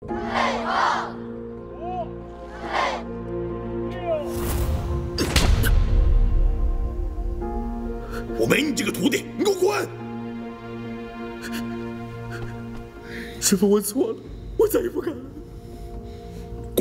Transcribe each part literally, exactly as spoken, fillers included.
我没你这个徒弟，你给我滚！师傅，我错了，我再也不敢了。滚！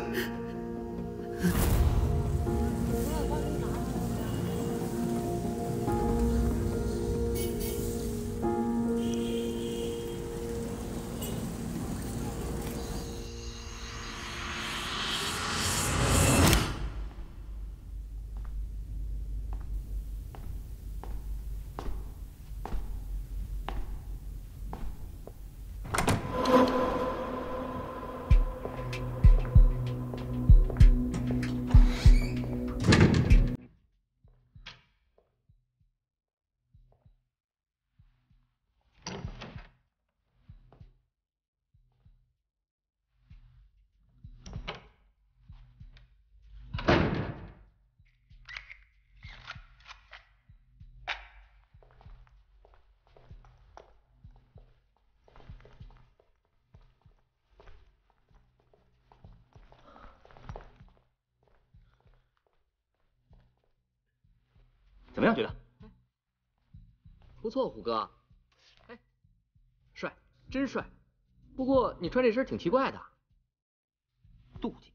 怎么样，觉得？ 不错，虎哥。哎，帅，真帅。不过你穿这身挺奇怪的。妒忌？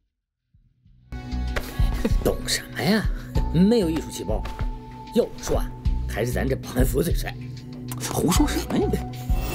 懂什么呀？没有艺术细胞。要我说啊，还是咱这保安服最帅。 胡说什么呀你？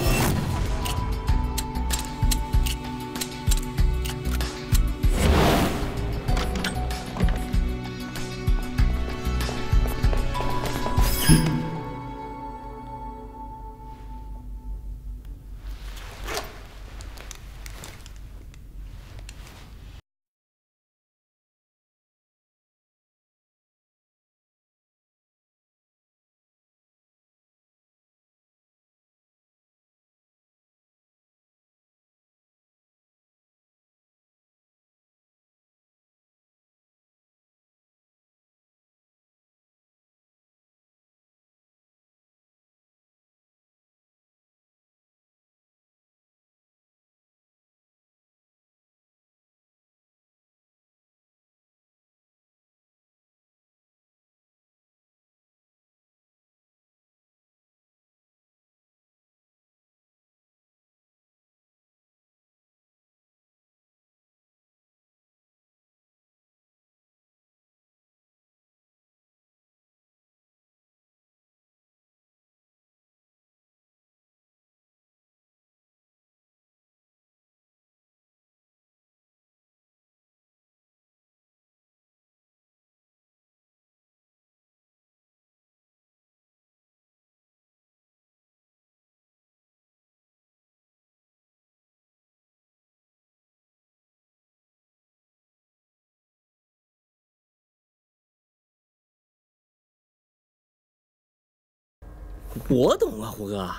我懂了，虎哥。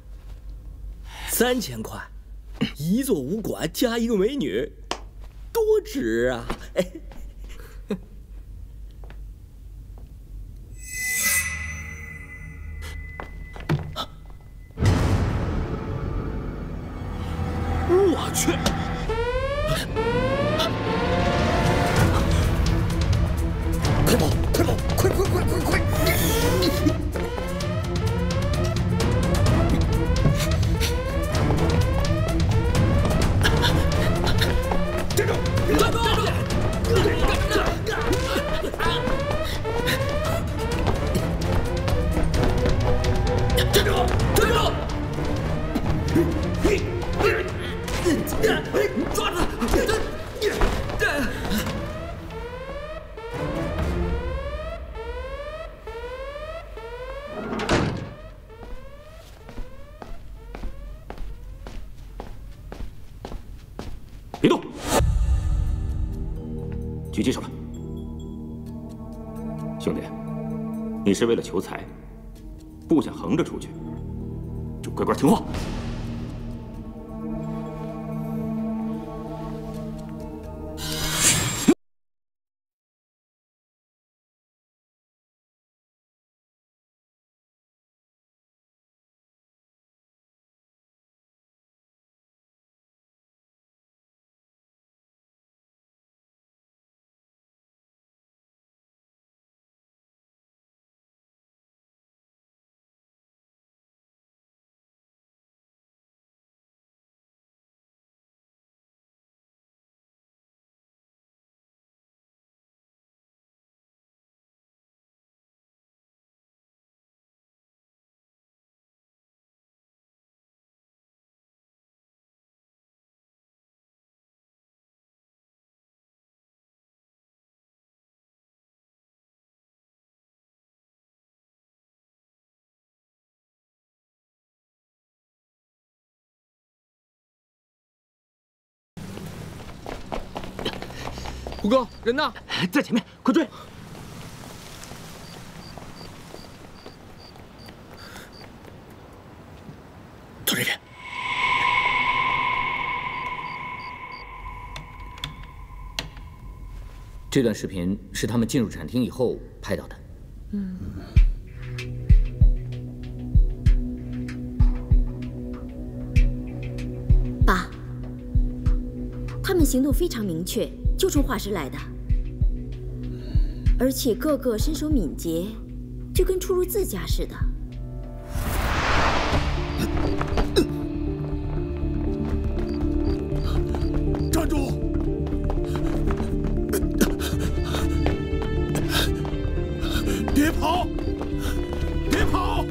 三千块，一座武馆加一个美女，多值啊！哎， 我去！快跑！快跑！快快快快快！站住！站住！站住！站住！抓住他！ 别动！举起手来，兄弟，你是为了求财，不想横着出去，就乖乖听话。 虎哥，人呢？ 在前面，快追！ 从这边。 这段视频是他们进入展厅以后拍到的。嗯。 爸，他们行动非常明确，就冲画室来的，而且个个身手敏捷，就跟出入自家似的。 站住！别跑！别跑！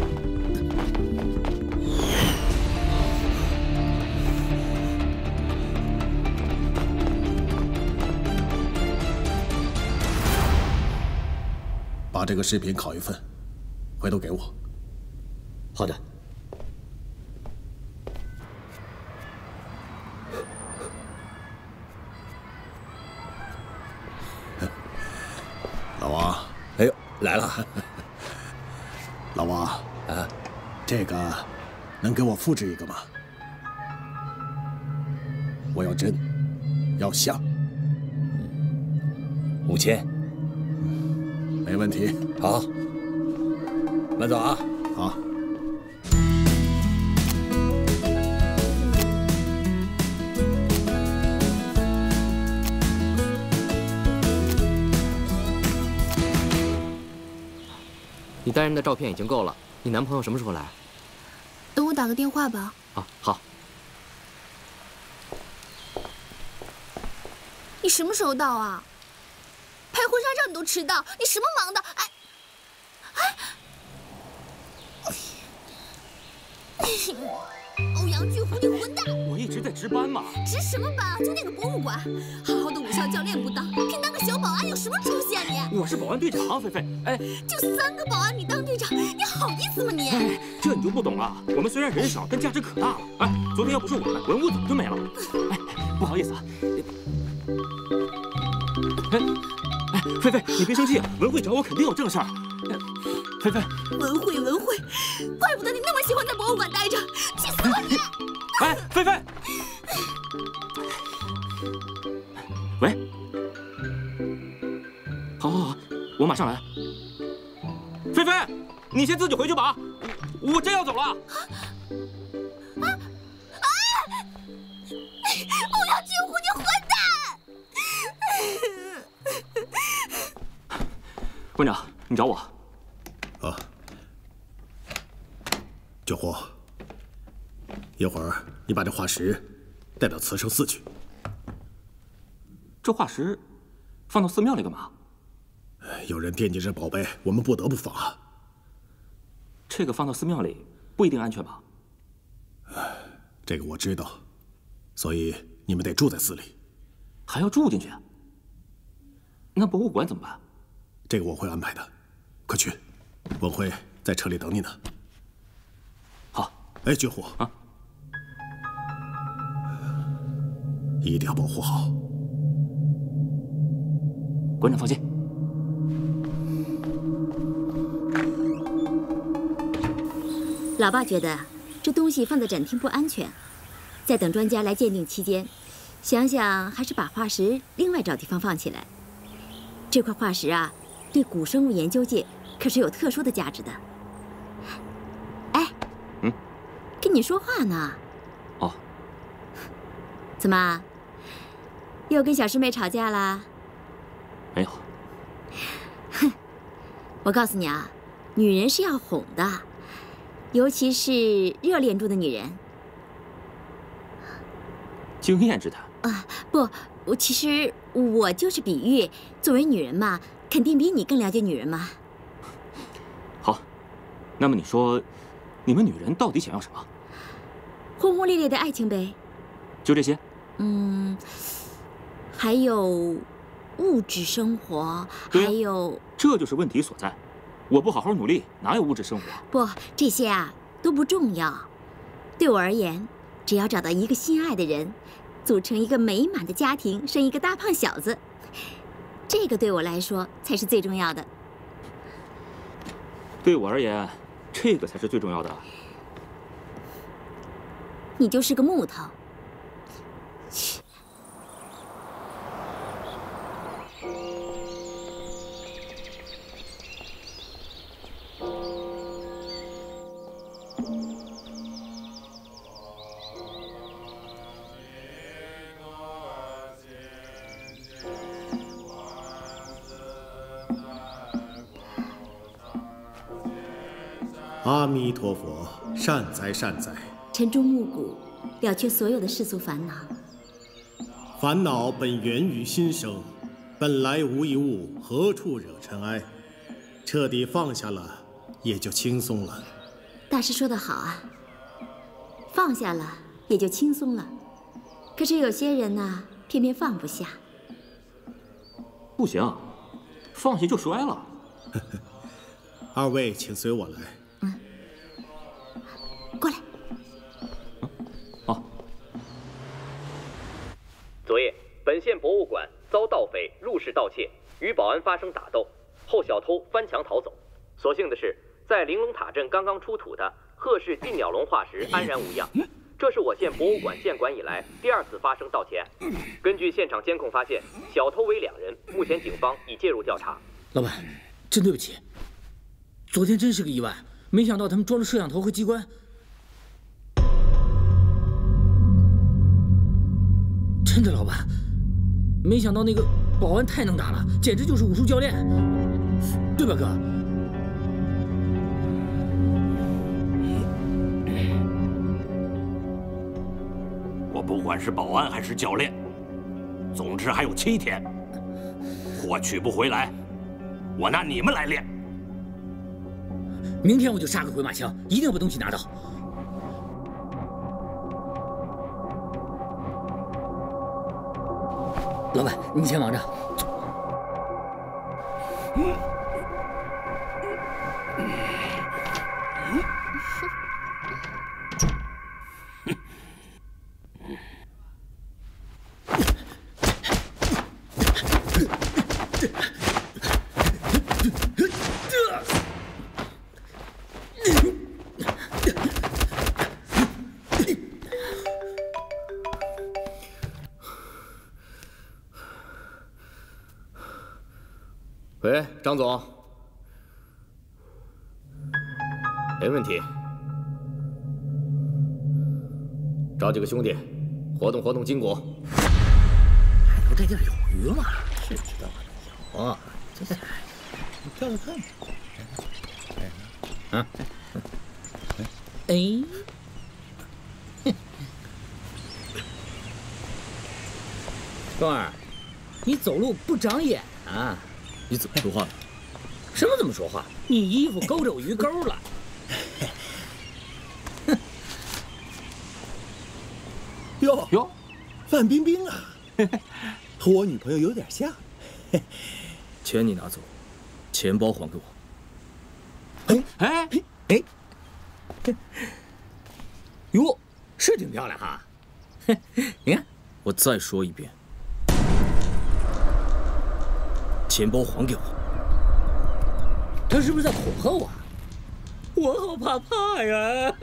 把这个视频拷一份，回头给我。 好的。 老王， 哎呦，来了！ 老王啊，这个能给我复制一个吗？我要真，要像。 五千， 没问题。 好，慢走啊！ 好。 你单人的照片已经够了，你男朋友什么时候来？ 等我打个电话吧。 啊，好。 你什么时候到啊？拍婚纱照你都迟到，你什么忙的？哎，哎，欧阳巨虎，你混蛋！ 我一直在值班嘛。 值什么班啊？就那个博物馆，好好的武校教练不当，偏当个小保安，有什么出息啊你？ 我是保安队长，菲菲。哎， 就三个保安，你当队长，你好意思吗你？ 哎，这你就不懂了。我们虽然人少，但价值可大了。哎，昨天要不是我们，文物怎么就没了？哎，不好意思啊。哎，哎，菲菲，你别生气啊，文慧找我肯定有正事儿。菲菲， 文慧，文慧，怪不得你那么喜欢在博物馆待着，去死吧你！ 哎，菲菲，喂，好，好，好，我马上来。菲菲，你先自己回去吧，我我真要走了。啊！ 啊！欧阳巨虎，你混蛋！ 馆长，你找我。 啊，巨虎，一会儿你把这化石带到慈圣寺去。 这化石放到寺庙里干嘛？ 有人惦记这宝贝，我们不得不放啊。 这个放到寺庙里不一定安全吧？ 这个我知道，所以你们得住在寺里。 还要住进去？那博物馆怎么办？ 这个我会安排的，快去。 文慧在车里等你呢。 好， 哎，巨虎啊， 一定要保护好。 馆长放心。 老爸觉得这东西放在展厅不安全，在等专家来鉴定期间，想想还是把化石另外找地方放起来。这块化石啊，对古生物研究界 可是有特殊的价值的。哎， 嗯， 跟你说话呢。 哦， 怎么，又跟小师妹吵架啦？ 没有。 哼，我告诉你啊，女人是要哄的，尤其是热恋中的女人。 经验之谈。 啊，不，我其实我就是比喻，作为女人嘛，肯定比你更了解女人嘛。 好，那么你说，你们女人到底想要什么？ 轰轰烈烈的爱情呗。 就这些？ 嗯，还有物质生活，还有…… 这就是问题所在。我不好好努力，哪有物质生活？ 不，这些啊都不重要。对我而言，只要找到一个心爱的人，组成一个美满的家庭，生一个大胖小子， 这个对我来说才是最重要的。 对我而言，这个才是最重要的。 你就是个木头。切。 阿弥陀佛，善哉善哉。 晨钟暮鼓，了却所有的世俗烦恼。 烦恼本源于心生，本来无一物，何处惹尘埃？彻底放下了，也就轻松了。 大师说得好啊，放下了也就轻松了。可是有些人呢，偏偏放不下。 不行，放下就摔了。 二位请随我来。 嗯，过来。 好。 昨夜，本县博物馆遭盗匪入室盗窃，与保安发生打斗，后小偷翻墙逃走。所幸的是，在玲珑塔镇刚刚出土的贺氏金鸟笼化石安然无恙。这是我县博物馆建馆以来第二次发生盗窃案。根据现场监控发现，小偷为两人，目前警方已介入调查。 老板，真对不起，昨天真是个意外，没想到他们装了摄像头和机关。真的，老板，没想到那个保安太能打了，简直就是武术教练，对吧，哥？ 我不管是保安还是教练，总之还有七天，货取不回来，我拿你们来练。 明天我就杀个回马枪，一定要把东西拿到。老板，你先忙着。 喂，张总，没问题，找几个兄弟，活动活动筋骨。 海头这地儿有鱼吗？是知道有啊，这是，你跳跳看。啊，哎，哥们儿，你走路不长眼啊？ 你怎么说话呢？ 什么怎么说话？你衣服勾着我鱼钩了。 哟哟， 范冰冰啊，和我女朋友有点像。钱你拿走，钱包还给我。 哎哎哎！哟，是挺漂亮哈。你看， 我再说一遍。钱包还给我！ 他是不是在恐吓我？我好怕怕呀！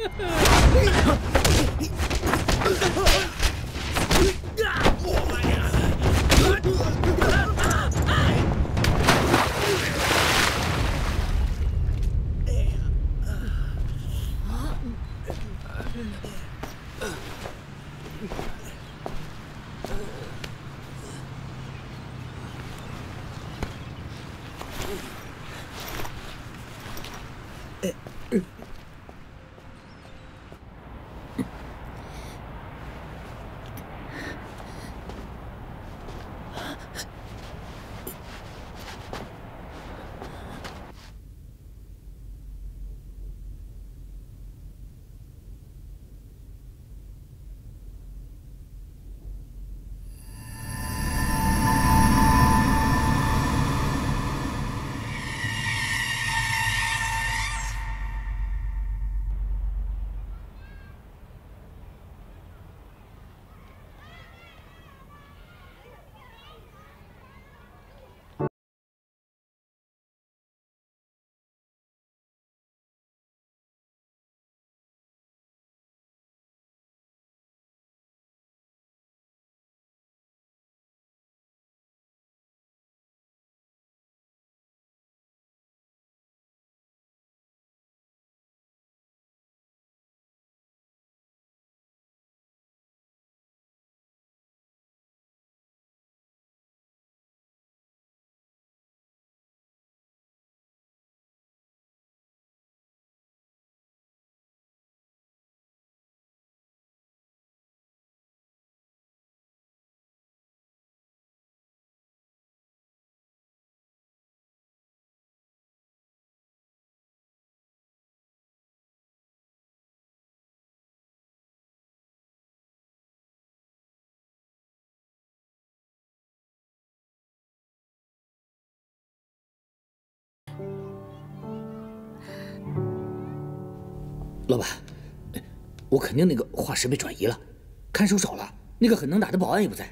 老板，我肯定那个化石被转移了，看守少了，那个很能打的保安也不在。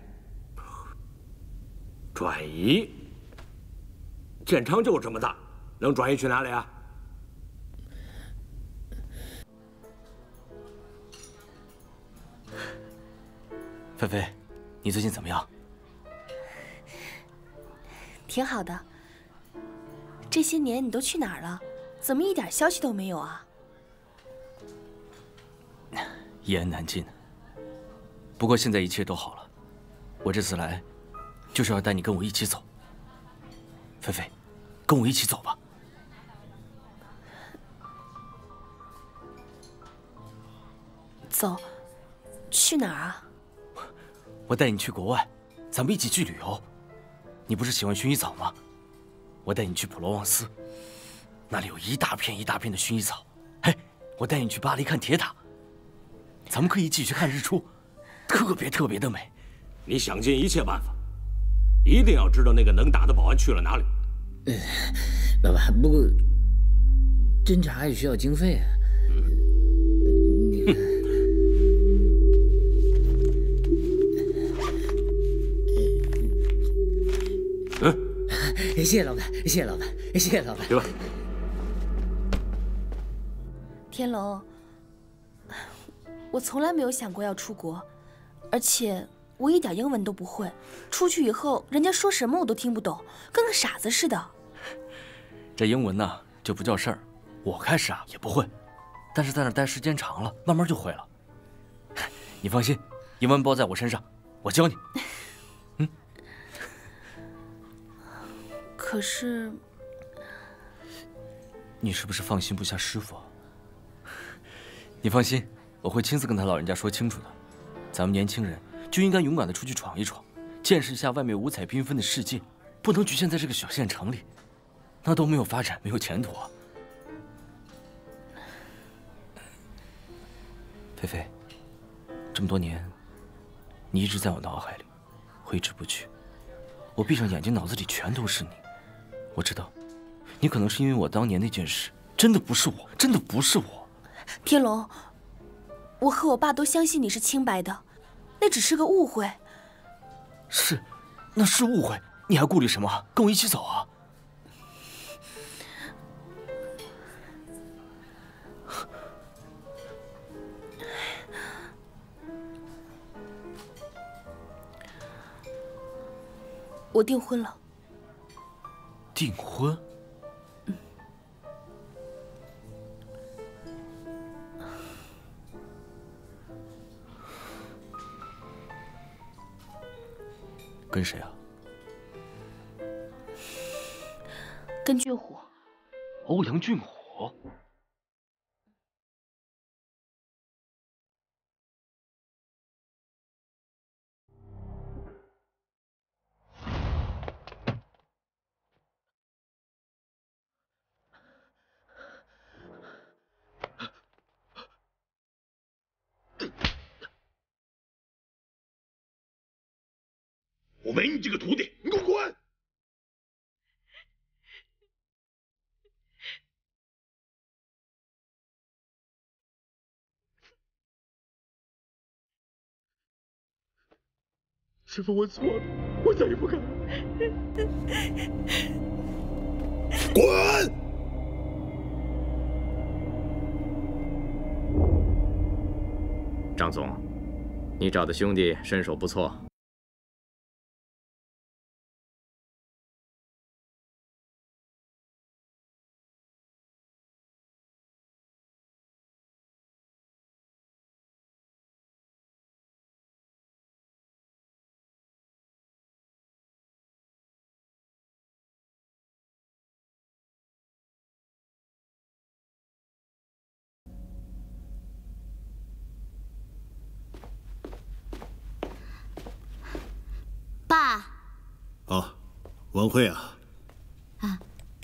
转移？建昌就这么大，能转移去哪里啊？ 菲菲，你最近怎么样？ 挺好的。这些年你都去哪儿了？怎么一点消息都没有啊？ 一言难尽。不过现在一切都好了，我这次来，就是要带你跟我一起走。菲菲，跟我一起走吧。 走？去哪儿啊？ 我带你去国外，咱们一起去旅游。你不是喜欢薰衣草吗？我带你去普罗旺斯，那里有一大片一大片的薰衣草。嘿，我带你去巴黎看铁塔，咱们可以一起去看日出，特别特别的美。 你想尽一切办法，一定要知道那个能打的保安去了哪里。 呃，老板，不过侦查也需要经费啊。你看。 嗯， 谢谢老板，谢谢老板，谢谢老板。 去吧。 天龙，我从来没有想过要出国，而且我一点英文都不会，出去以后人家说什么我都听不懂，跟个傻子似的。 这英文呢就不叫事儿，我开始啊也不会，但是在那待时间长了，慢慢就会了。你放心，英文包在我身上，我教你。嗯。 可是， 你是不是放心不下师傅？你放心，我会亲自跟他老人家说清楚的。咱们年轻人就应该勇敢的出去闯一闯，见识一下外面五彩缤纷的世界，不能局限在这个小县城里，那都没有发展，没有前途啊。菲菲，这么多年，你一直在我脑海里，挥之不去。我闭上眼睛，脑子里全都是你。我知道，你可能是因为我当年那件事，真的不是我，真的不是我。 天龙，我和我爸都相信你是清白的，那只是个误会。 是，那是误会，你还顾虑什么？跟我一起走啊！ 我订婚了。 订婚？ 嗯。 跟谁啊？ 跟俊虎。 欧阳俊虎。 我没你这个徒弟，你给我滚！师父，我错了，我再也不敢了。滚！ 张总，你找的兄弟身手不错。 爸。 哦，文慧啊。 啊。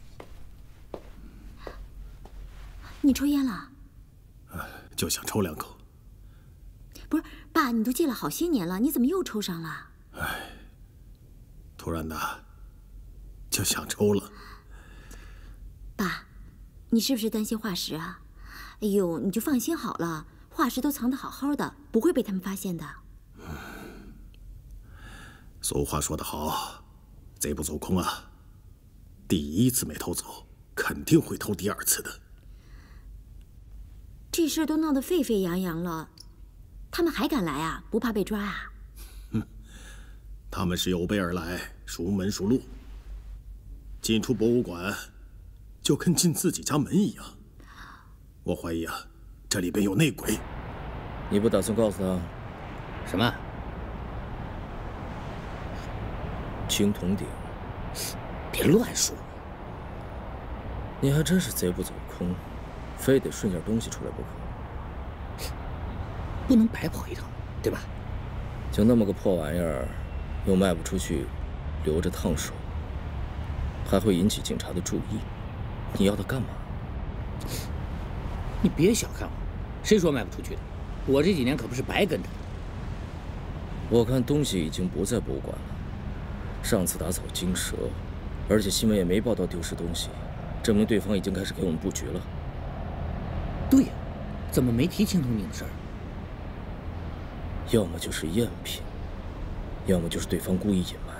你抽烟了？ 哎，就想抽两口。 不是，爸，你都戒了好些年了，你怎么又抽上了？ 哎，突然的，就想抽了。 爸，你是不是担心化石啊？ 哎呦，你就放心好了，化石都藏得好好的，不会被他们发现的。 俗话说得好，贼不走空啊。第一次没偷走，肯定会偷第二次的。 这事都闹得沸沸扬扬了，他们还敢来啊？不怕被抓啊？ 哼，他们是有备而来，熟门熟路。进出博物馆，就跟进自己家门一样。我怀疑啊，这里边有内鬼。 你不打算告诉他什么？青铜鼎？别乱说！你还真是贼不走空，非得顺件东西出来不可。不能白跑一趟，对吧？就那么个破玩意儿，又卖不出去，留着烫手，还会引起警察的注意。你要它干嘛？ 你别小看我，谁说卖不出去的？我这几年可不是白跟着的。 我看东西已经不在博物馆了，上次打草惊蛇，而且新闻也没报道丢失东西，证明对方已经开始给我们布局了。 对呀，怎么没提青铜鼎的事儿？ 要么就是赝品，要么就是对方故意隐瞒。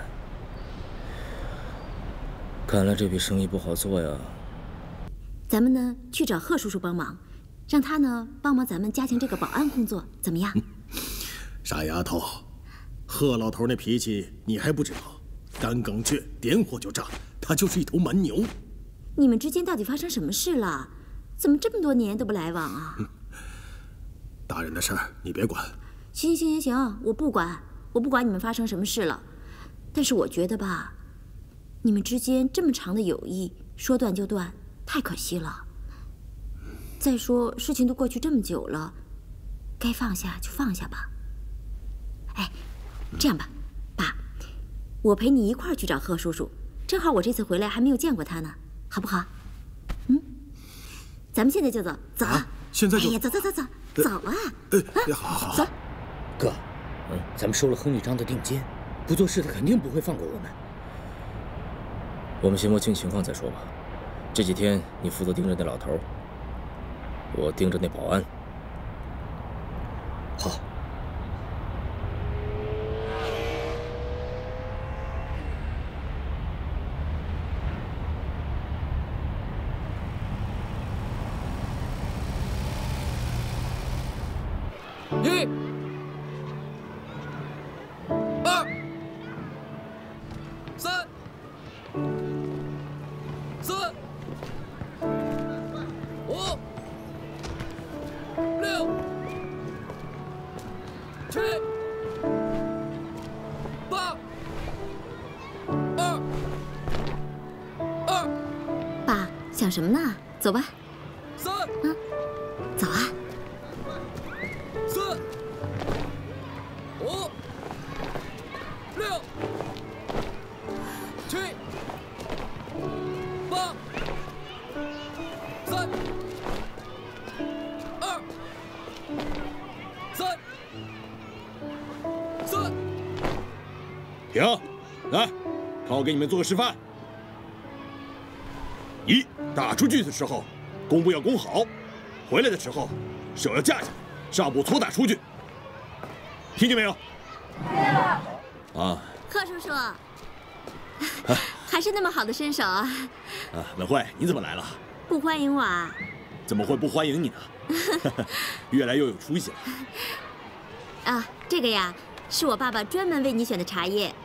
看来这笔生意不好做呀。 咱们呢去找贺叔叔帮忙，让他呢帮忙咱们加强这个保安工作，怎么样？ 傻丫头，贺老头那脾气你还不知道，干梗倔，点火就炸，他就是一头蛮牛。 你们之间到底发生什么事了？怎么这么多年都不来往啊？ 大人的事儿你别管。 行行行行行，我不管，我不管你们发生什么事了。但是我觉得吧，你们之间这么长的友谊，说断就断，太可惜了。再说事情都过去这么久了，该放下就放下吧。哎，这样吧，爸，我陪你一块儿去找贺叔叔，正好我这次回来还没有见过他呢，好不好？嗯，咱们现在就走，走啊！ 现在就？ 哎呀，走走走走，走啊！ 哎，好好好， 走。 哥，嗯，咱们收了亨利章的定金，不做事的肯定不会放过我们。 我们先摸清情况再说吧。这几天你负责盯着那老头，我盯着那保安。 好。 一、二、三、四、五、六、七、八、二、二。 爸，想什么呢？走吧。 三。 嗯，走啊。 四、五、六、七、八、三、二、三、四。 停！来，看我给你们做个示范。一，打出去的时候，弓步要弓好；回来的时候，手要架起来。上步搓打出去，听见没有？ 听见了。 啊， 贺叔叔，还是那么好的身手啊！ 啊，文慧，你怎么来了？ 不欢迎我啊？ 怎么会不欢迎你呢？越来越有出息了。 啊，这个呀，是我爸爸专门为你选的茶叶。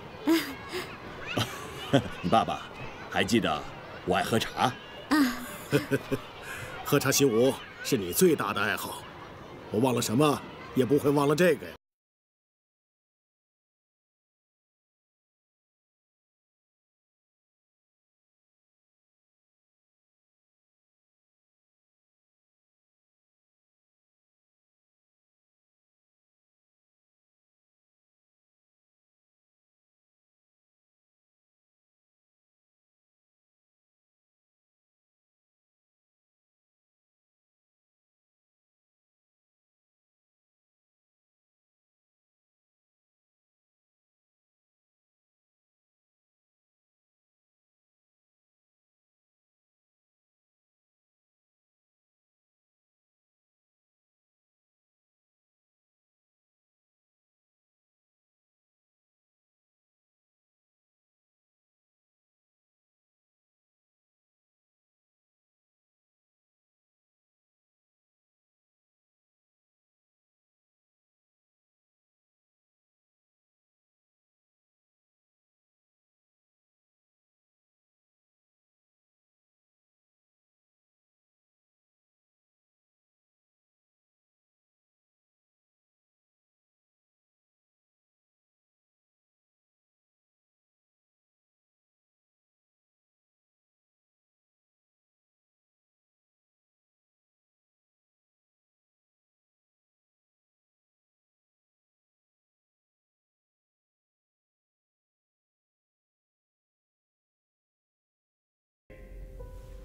你爸爸还记得我爱喝茶？ 啊， 喝茶习武是你最大的爱好。我忘了什么，也不会忘了这个呀。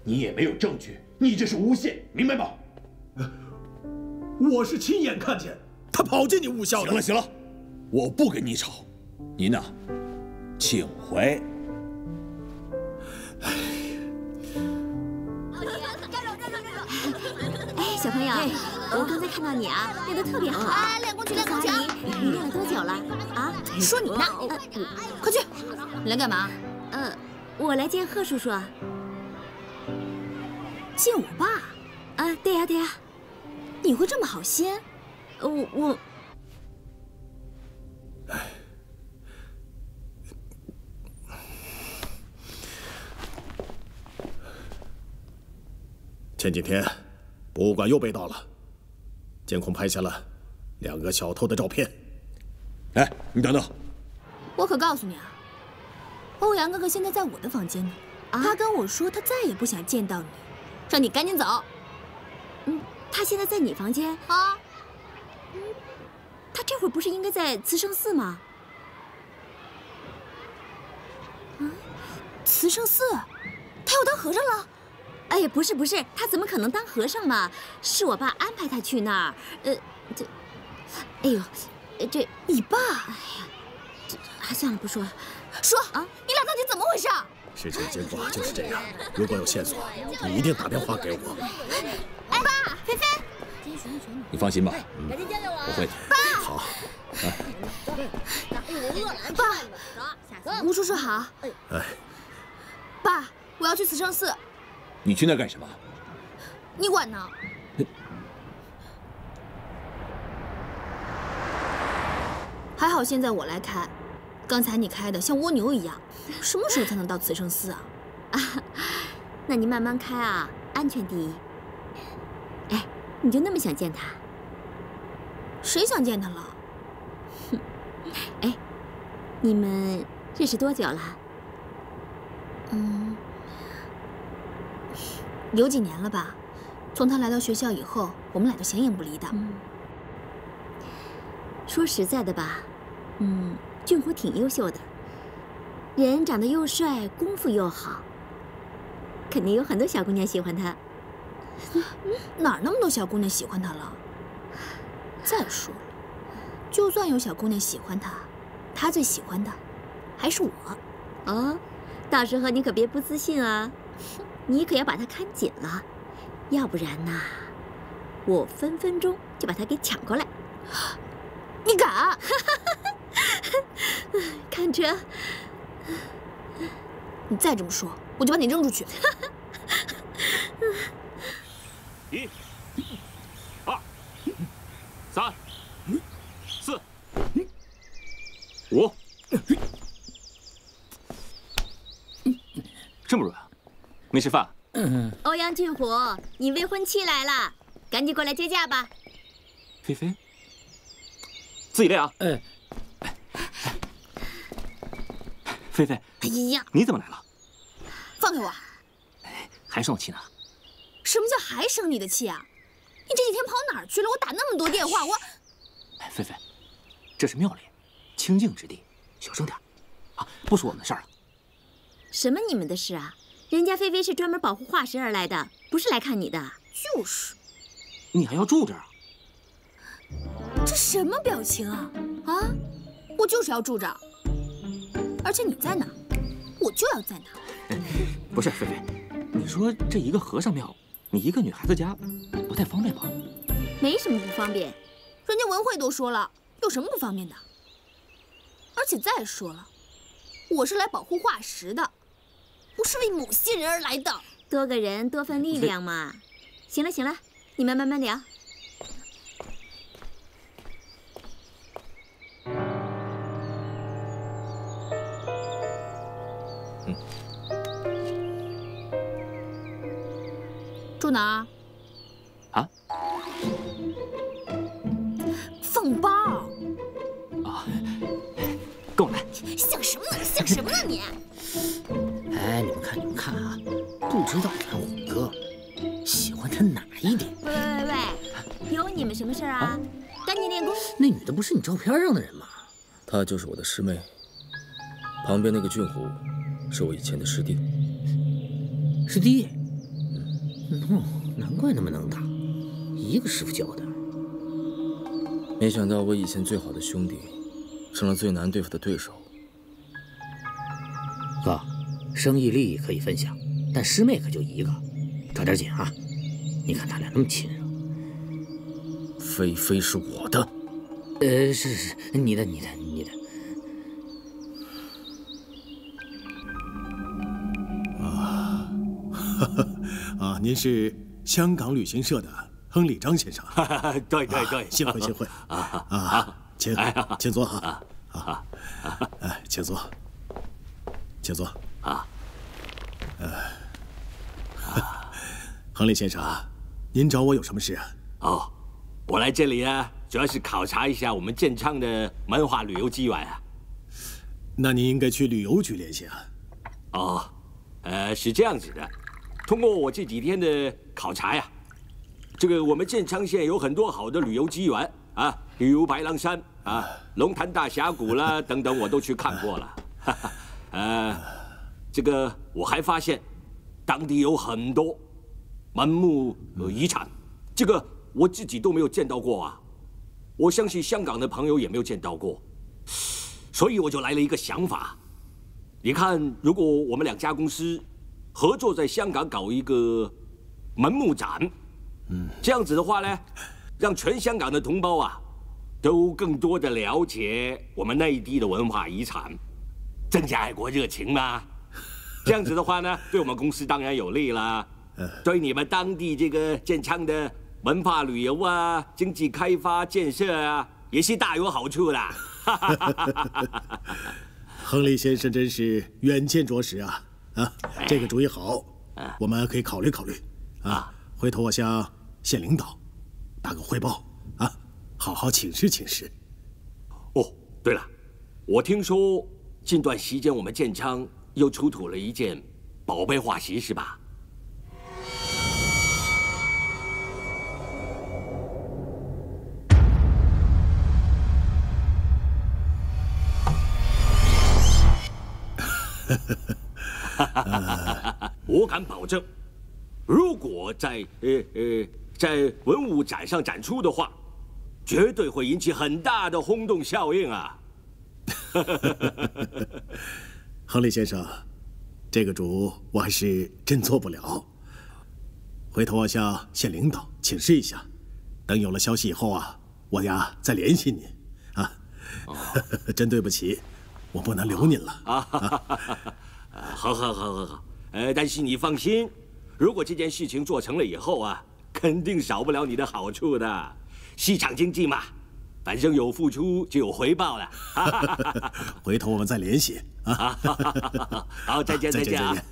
你也没有证据，你这是诬陷，明白吗？ 我是亲眼看见他跑进你武校的。 行了行了，我不跟你吵，您呐，请回。 哎，小朋友，我刚才看到你啊，练得特别好。 哎，练功去，练功去！ 你练了多久了？啊？ 说你呢，呃，快去！你来干嘛？ 呃，我来见贺叔叔啊。 见我爸？ 啊，对呀对呀。 你会这么好心？ 我我。 哎。前几天，博物馆又被盗了，监控拍下了两个小偷的照片。 哎，你等等！ 我可告诉你啊，欧阳哥哥现在在我的房间呢。啊、他跟我说他再也不想见到你，让你赶紧走。 嗯，他现在在你房间啊？ 嗯，他这会儿不是应该在慈圣寺吗？ 嗯，慈圣寺，他要当和尚了？ 哎呀，不是不是，他怎么可能当和尚嘛？是我爸安排他去那儿。呃，这，哎呦，这你爸？ 哎呀，这还算了，不说了。 说啊，你俩到底怎么回事？ 事情经过就是这样。如果有线索，你一定打电话给我。 哎，爸，菲菲， 你放心吧，嗯，我会的。 爸， 好。 爸，吴叔叔好。 哎， 爸，我要去慈圣寺。 你去那干什么？ 你管呢？还好现在我来开，刚才你开的像蜗牛一样。什么时候才能到慈圣寺啊？ 啊，那你慢慢开啊，安全第一。哎，你就那么想见他？ 谁想见他了？ 哼，哎，你们认识多久了？ 嗯。有几年了吧？从他来到学校以后，我们俩就形影不离的。 嗯、说实在的吧，嗯，俊虎挺优秀的，人长得又帅，功夫又好，肯定有很多小姑娘喜欢他。 哪儿那么多小姑娘喜欢他了？再说了，就算有小姑娘喜欢他，他最喜欢的还是我。 哦，到时候你可别不自信啊！你可要把他看紧了，要不然呐，我分分钟就把他给抢过来。 你敢？ 看着， 你再这么说，我就把你扔出去。 一、二、三、四、五，这么软？没吃饭？ 嗯。欧阳俊虎，你未婚妻来了，赶紧过来接驾吧。 菲菲，自己练啊。 哎， 菲菲。 哎呀， 你怎么来了？ 放开我！ 还生我气呢？ 什么叫还生你的气啊？你这几天跑哪儿去了？我打那么多电话，我…… 哎，菲菲，这是庙里，清静之地，小声点啊！不说我们的事儿了。 什么你们的事啊？人家菲菲是专门保护化石而来的，不是来看你的。 就是。 你还要住这儿啊？ 这什么表情啊？啊！我就是要住这儿，而且你在哪，我就要在哪。 不是菲菲，你说这一个和尚庙，你一个女孩子家，不太方便吧？ 没什么不方便， 人家文慧都说了，有什么不方便的？而且再说了，我是来保护化石的。不是为某些人而来的， 多个人多份力量嘛。行了行了，你们慢慢聊。 嗯。 住哪儿？ 啊？ 放包。 啊，跟我来。 像什么呢？像什么呢你？ 哎，你们看，你们看啊，不知道咱虎哥喜欢他哪一点？ 喂喂喂喂，有你们什么事儿啊？赶紧练功。 那女的不是你照片上的人吗？ 她就是我的师妹。旁边那个俊虎，是我以前的师弟。 师弟？ 哦，难怪那么能打，一个师傅教的。 没想到我以前最好的兄弟，成了最难对付的对手。 哥，生意利益可以分享，但师妹可就一个，抓点紧啊！你看他俩那么亲热。 菲菲是我的。 呃，是是，你的，你的，你的。 啊，哈哈啊！您是香港旅行社的亨利张先生？ 对对对， 幸会幸会啊啊！请请坐哈啊！哎，请坐，请坐啊。 呃，亨利先生，您找我有什么事啊？ 哦，我来这里呢，主要是考察一下我们建昌的文化旅游机缘啊。 那您应该去旅游局联系啊。 哦，呃，是这样子的，通过我这几天的考察呀，这个我们建昌县有很多好的旅游机缘啊，比如白狼山啊、龙潭大峡谷啦等等，我都去看过了。呃，这个我还发现，当地有很多文物遗产，这个我自己都没有见到过啊。我相信香港的朋友也没有见到过，所以我就来了一个想法。你看，如果我们两家公司合作在香港搞一个文物展，嗯，这样子的话呢，让全香港的同胞啊，都更多的了解我们内地的文化遗产，增加爱国热情嘛。这样子的话呢，对我们公司当然有利啦，对你们当地这个建昌的文化旅游啊、经济开发建设啊，也是大有好处啦。 亨利先生真是远见卓识啊！啊，这个主意好，我们可以考虑考虑啊。回头我向县领导打个汇报啊，好好请示请示。 哦，对了，我听说近段时间我们建昌又出土了一件宝贝化石，是吧？我敢保证，如果在呃呃在文物展上展出的话，绝对会引起很大的轰动效应啊！ 亨利先生，这个主我还是真做不了。回头我向县领导请示一下，等有了消息以后啊，我呀再联系您啊。哦、真对不起，我不能留您了。啊， 好好好好好，呃，但是你放心，如果这件事情做成了以后啊，肯定少不了你的好处的。市场经济嘛，反正有付出就有回报了。 回头我们再联系啊。 好，再见再见啊。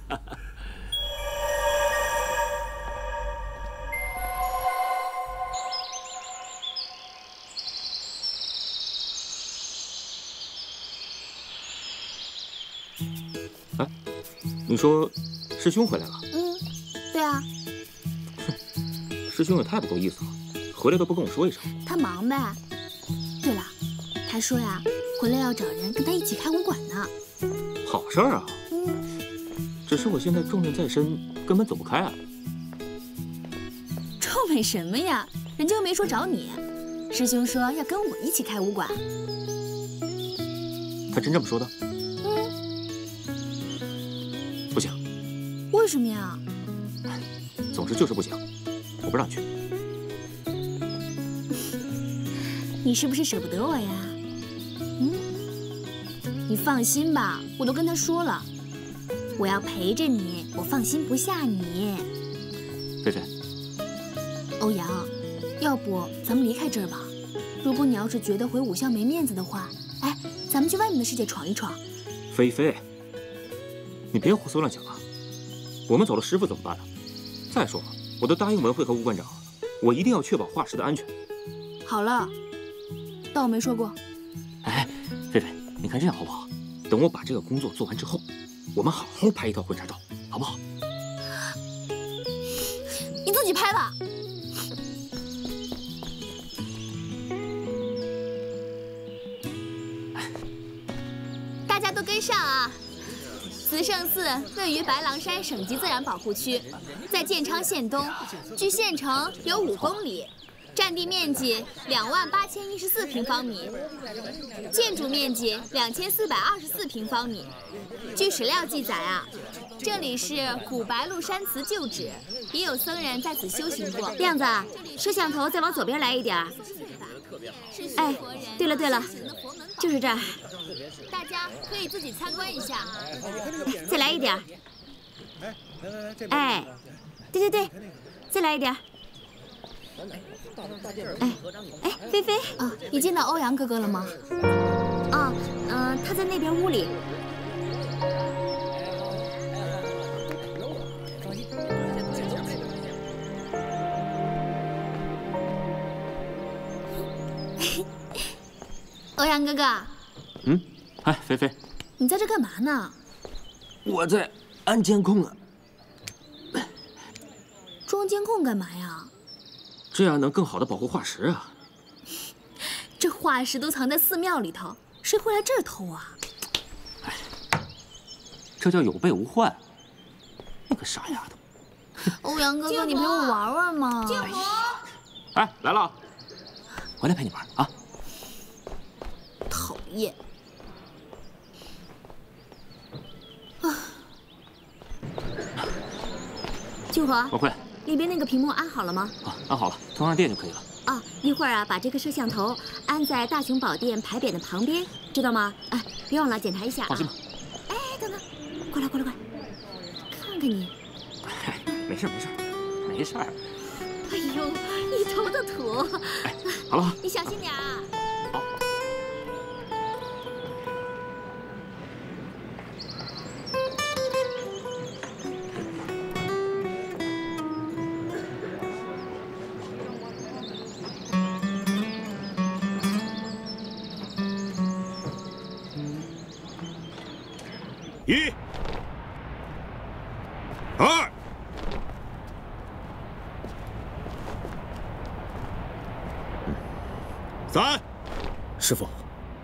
哎，你说师兄回来了？ 嗯，对啊。 师兄也太不够意思了，回来都不跟我说一声。 他忙呗。对了，他说呀，回来要找人跟他一起开武馆呢。 好事儿啊。嗯。只是我现在重任在身，根本走不开啊。 臭美什么呀？人家又没说找你。师兄说要跟我一起开武馆。 他真这么说的？不行。 为什么呀？ 总之就是不行，我不让去。 你是不是舍不得我呀？嗯，你放心吧，我都跟他说了，我要陪着你，我放心不下你。 菲菲， 欧阳，要不咱们离开这儿吧？如果你要是觉得回武校没面子的话，哎，咱们去外面的世界闯一闯。 菲菲，你别胡思乱想啊！我们走了师傅怎么办呢？再说了，我都答应文慧和吴馆长，我一定要确保化石的安全。 好了，当我没说过。 哎，菲菲，你看这样好不好？等我把这个工作做完之后，我们好好拍一套婚纱照，好不好？ 你自己拍吧。大家都跟上啊！ 慈圣寺位于白狼山省级自然保护区，在建昌县东，距县城有五公里，占地面积两万八千一十四平方米，建筑面积两千四百二十四平方米。据史料记载啊，这里是古白鹿山祠旧址，也有僧人在此修行过。 亮子，摄像头再往左边来一点。哎，对了对了，就是这儿。 大家可以自己参观一下。 再来一点。哎，对对对，再来一点。哎哎，菲菲啊，你见到欧阳哥哥了吗？ 啊，嗯，他在那边屋里。 欧阳哥哥， 嗯，哎，菲菲， 你在这干嘛呢？ 我在安监控啊。 装监控干嘛呀？ 这样能更好的保护化石啊。 这化石都藏在寺庙里头，谁会来这儿偷啊？ 哎，这叫有备无患。那个傻丫头。 欧阳哥哥，你陪我玩玩嘛。建国， 哎，来了，回来陪你玩啊。 讨厌。啊， 俊华， 我会。 里边那个屏幕安好了吗？ 啊，安好了，通上电就可以了。 啊，一会儿啊，把这个摄像头安在大雄宝殿牌匾的旁边，知道吗？哎，别忘了检查一下啊。 放心吧。 哎，等等，过来过来过来，看看你。 哎，没事没事没事。 哎呦，一头的土。 哎，好了， 你小心点啊。 好。 一、二、三。 师傅，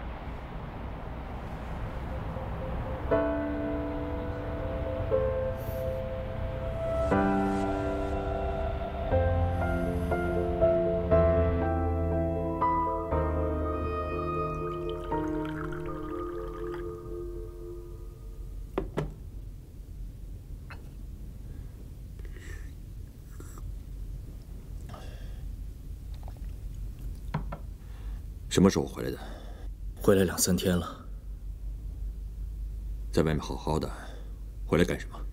什么时候回来的？ 回来两三天了。 在外面好好的，回来干什么？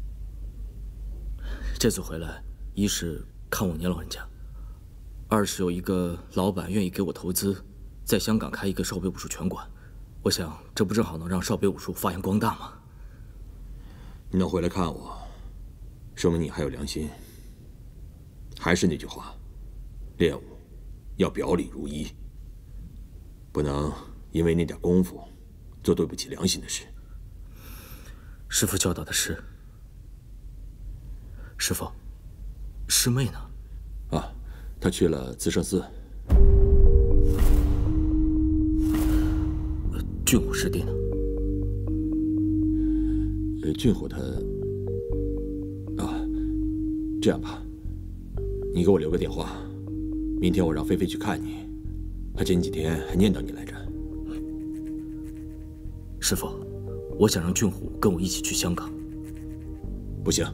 这次回来，一是看我您老人家，二是有一个老板愿意给我投资，在香港开一个少北武术拳馆。我想，这不正好能让少北武术发扬光大吗？ 你能回来看我，说明你还有良心。还是那句话，练武要表里如一。不能因为那点功夫，做对不起良心的事。 师父教导的是。师父，师妹呢？ 啊，她去了慈圣寺。 俊虎师弟呢？ 呃，俊虎他……啊，这样吧，你给我留个电话，明天我让菲菲去看你。他前几天还念叨你来着。 师父，我想让俊虎跟我一起去香港。 不行。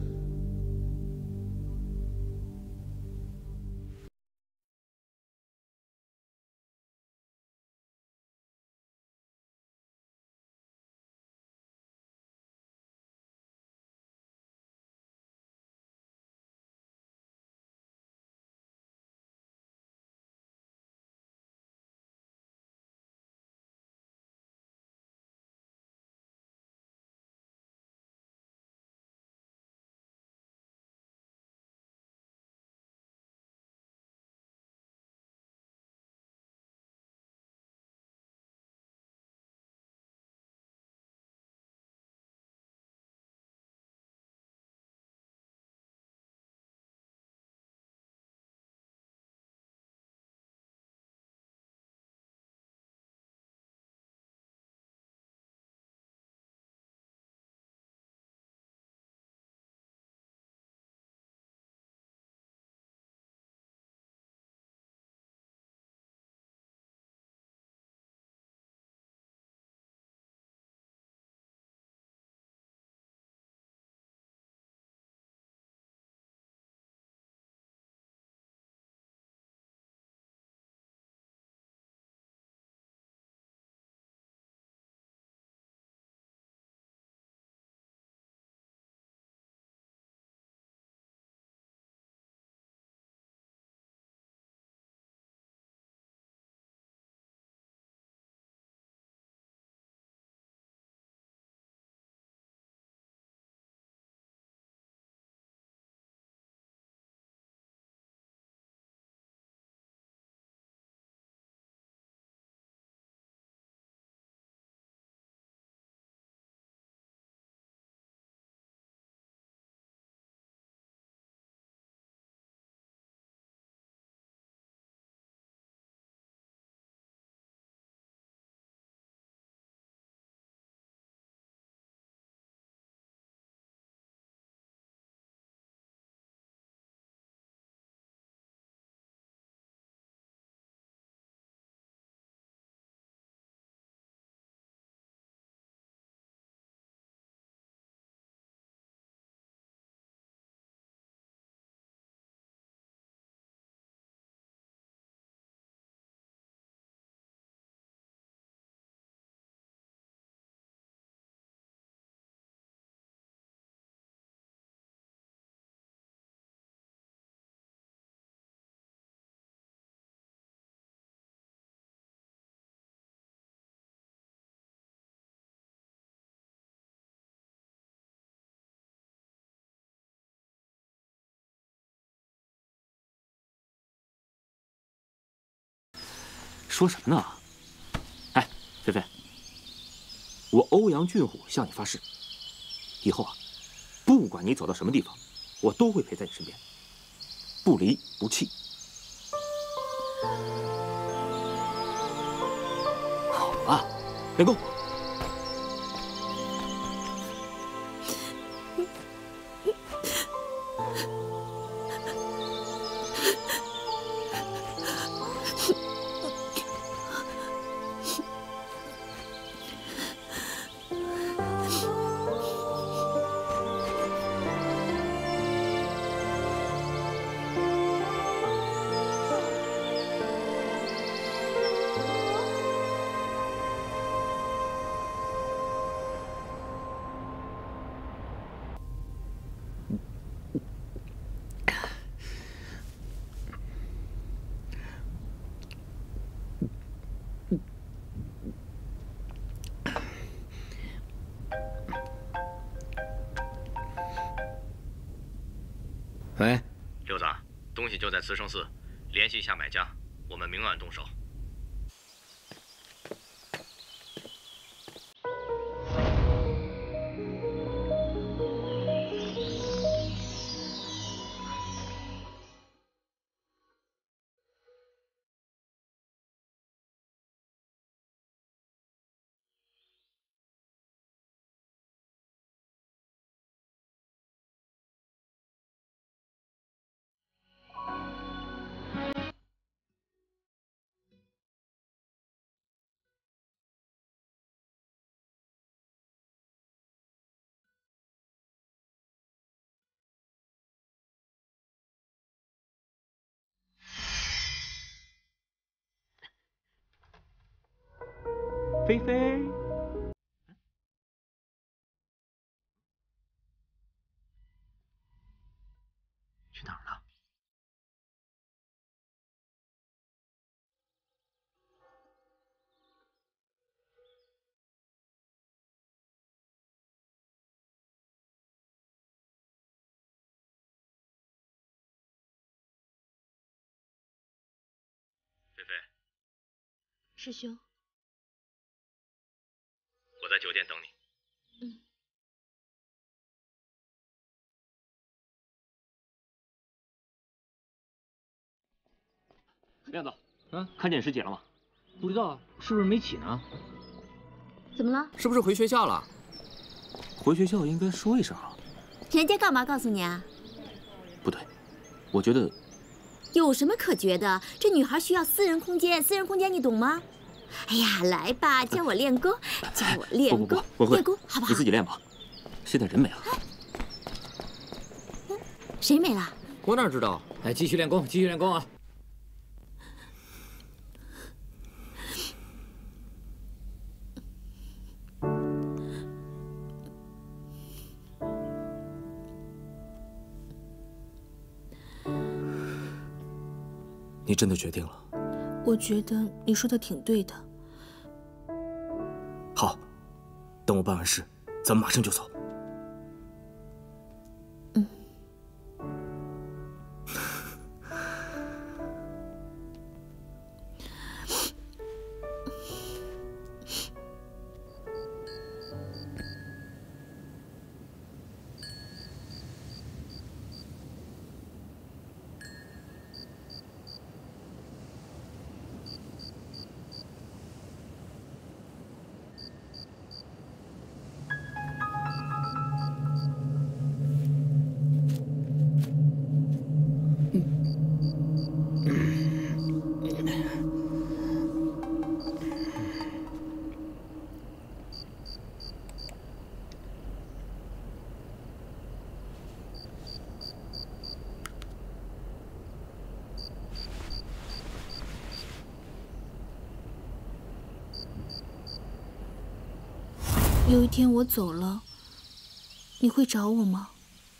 说什么呢？哎，菲菲，我欧阳俊虎向你发誓，以后啊，不管你走到什么地方，我都会陪在你身边，不离不弃。好啊，练功。 喂，六子，东西就在慈圣寺，联系一下买家，我们明晚动手。 菲菲， 去哪儿了？菲菲， 师兄。 我在酒店等你。 嗯。 亮子，啊，看见师姐了吗？ 不知道，是不是没起呢？ 怎么了？ 是不是回学校了？ 回学校应该说一声啊。 人家干嘛告诉你啊？ 不对，我觉得。 有什么可觉得？这女孩需要私人空间，私人空间你懂吗？ 哎呀，来吧，教我练功，教我练功， 不不不，我会练功，好不好？ 你自己练吧。现在人没了。 谁没了？ 我哪知道？哎，继续练功，继续练功啊！ 你真的决定了？ 我觉得你说的挺对的。 好，等我办完事，咱们马上就走。 嗯。有一天我走了，你会找我吗？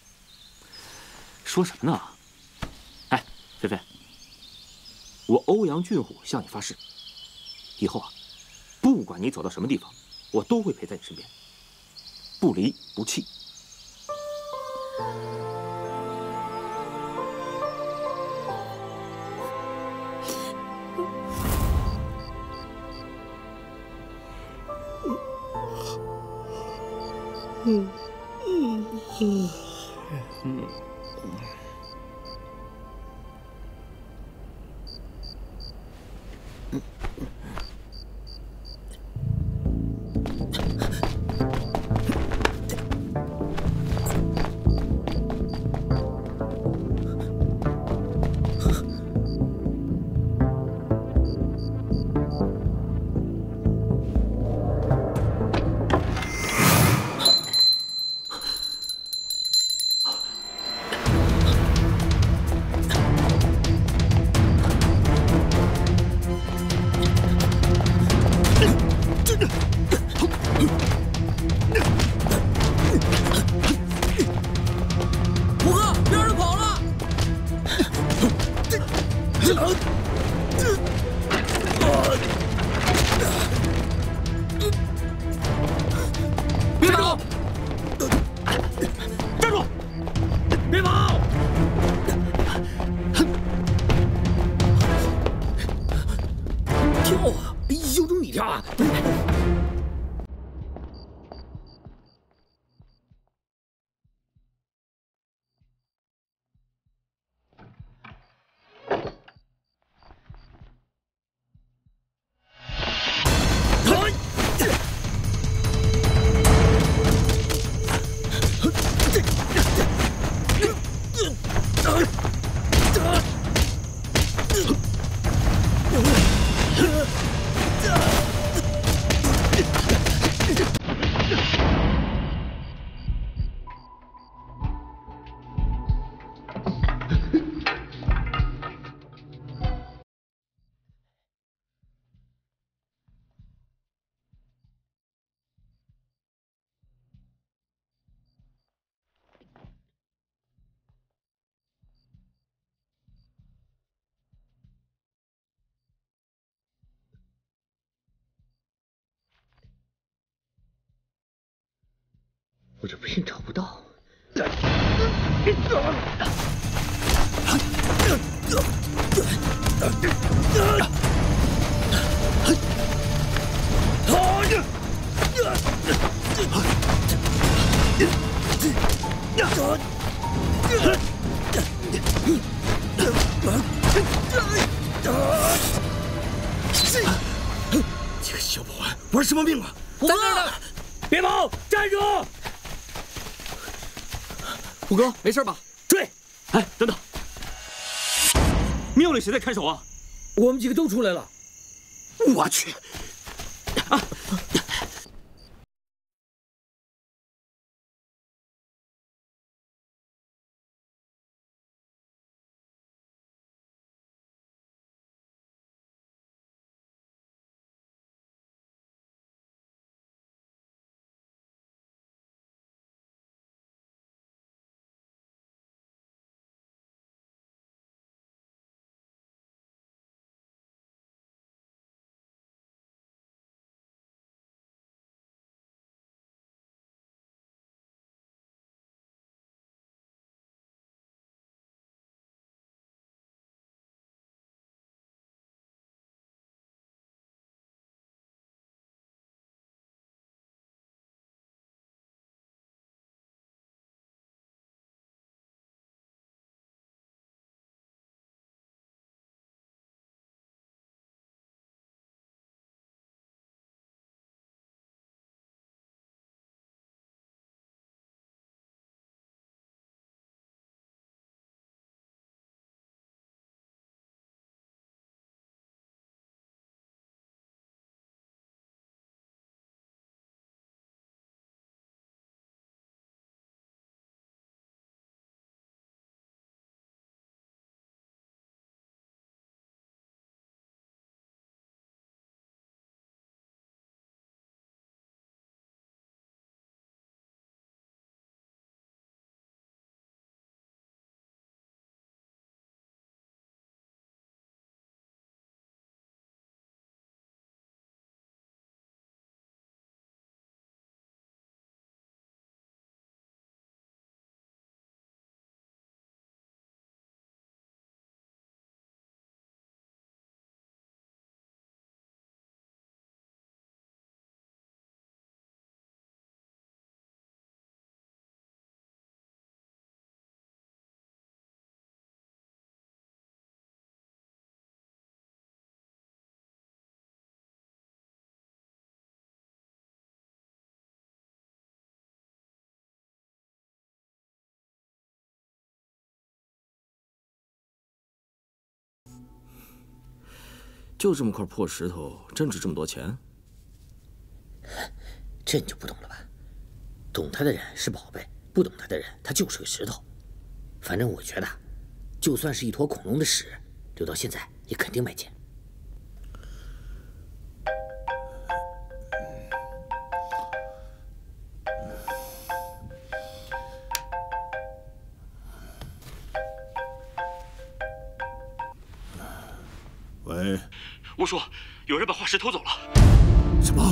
说什么呢？哎，菲菲，我欧阳俊虎向你发誓，以后啊，不管你走到什么地方，我都会陪在你身边，不离不弃。 嗯嗯嗯嗯。 虎哥，别让人跑了！别跑！ 站住！别跑！ 跳啊！有种你跳啊！ 我这偏找不到。 这个小保安玩什么命啊！ 在那儿呢！ 别跑，站住！ 虎哥，没事吧？ 追！哎，等等，庙里谁在看守啊？ 我们几个都出来了。 我去！啊！ 就这么块破石头，真值这么多钱？ 这你就不懂了吧？懂它的人是宝贝，不懂它的人，他就是个石头。反正我觉得，就算是一坨恐龙的屎，留到现在也肯定卖钱。 喂， 我说，有人把化石偷走了。 什么？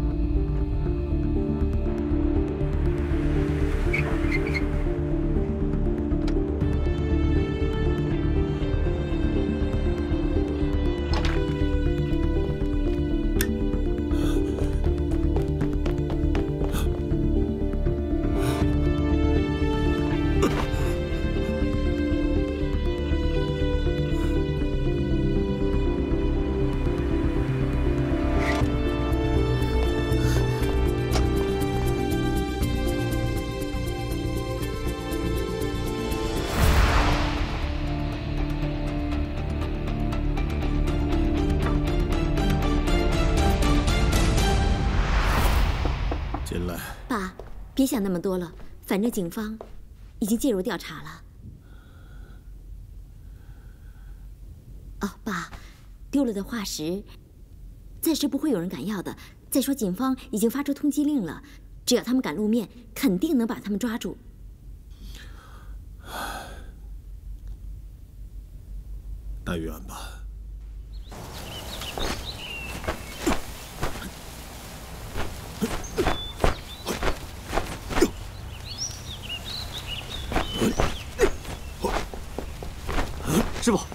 爸，别想那么多了，反正警方已经介入调查了。哦，爸，丢了的化石，暂时不会有人敢要的。再说，警方已经发出通缉令了，只要他们敢露面，肯定能把他们抓住。 但愿吧。 师傅，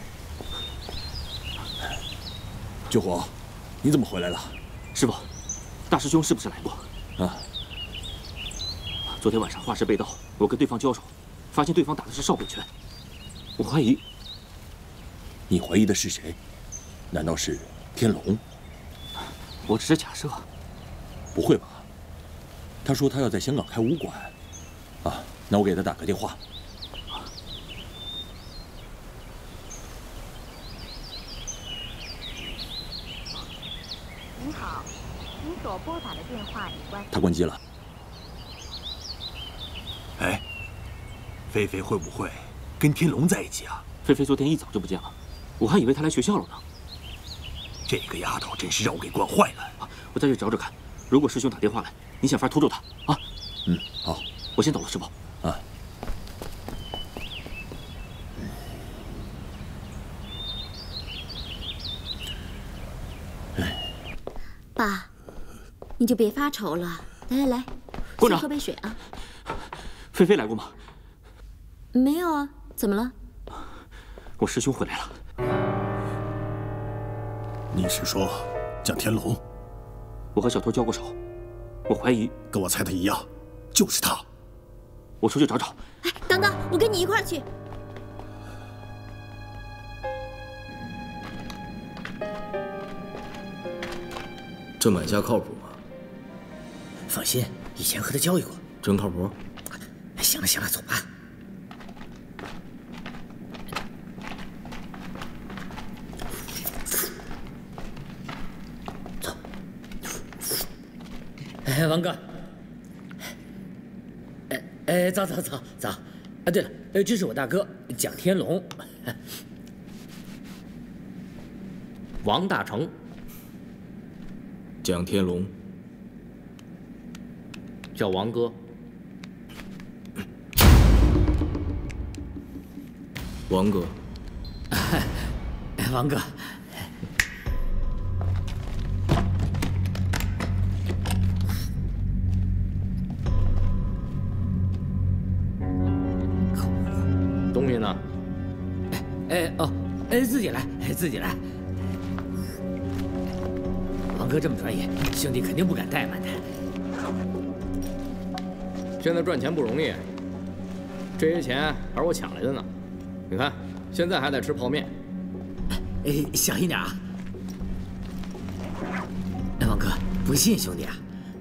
救火，你怎么回来了？ 师傅，大师兄是不是来过？ 啊。 昨天晚上化石被盗，我跟对方交手，发现对方打的是少鬼拳，我怀疑。 你怀疑的是谁？难道是天龙？ 我只是假设。 不会吧？他说他要在香港开武馆。啊，那我给他打个电话。 您好，您所拨打的电话已关。 他关机了。 哎，菲菲会不会跟天龙在一起啊？ 菲菲昨天一早就不见了，我还以为她来学校了呢。 这个丫头真是让我给惯坏了。 啊，我在这找找看，如果师兄打电话来，你想法拖住他啊？ 嗯，好， 我先走了，师傅。 啊。 爸，你就别发愁了。来来来， 馆长， 先喝杯水啊。 菲菲来过吗？ 没有啊，怎么了？ 我师兄回来了。 你是说蒋天龙？ 我和小偷交过手，我怀疑跟我猜的一样，就是他。 我出去找找。 哎，等等，我跟你一块儿去。 这买家靠谱吗？ 放心，以前和他交易过， 真靠谱。 行了行了，走吧。走。哎，王哥。哎哎，走走走走。啊，对了，呃，这是我大哥蒋天龙。 王大成。蒋天龙。 叫王哥。 王哥， 王哥， 东西呢？ 哎哦，哎，自己来，自己来。王哥这么专业，兄弟肯定不敢怠慢他。 现在赚钱不容易，这些钱还是我抢来的呢。你看，现在还在吃泡面。 哎，小心点啊！哎，王哥，不信兄弟啊！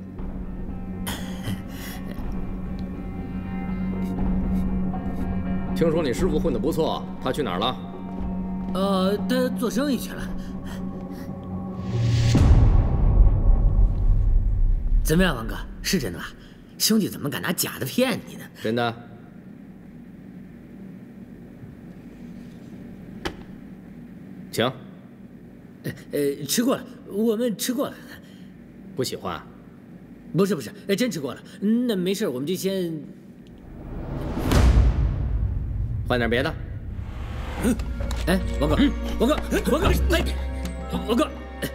听说你师傅混得不错，他去哪儿了？ 呃，他做生意去了。 怎么样，王哥，是真的吧？兄弟怎么敢拿假的骗你呢？ 真的。请。 呃呃，吃过了，我们吃过了。 不喜欢？ 不是不是，真吃过了。那没事，我们就先换点别的。 嗯，哎，王哥，王哥，王哥，哎，王哥。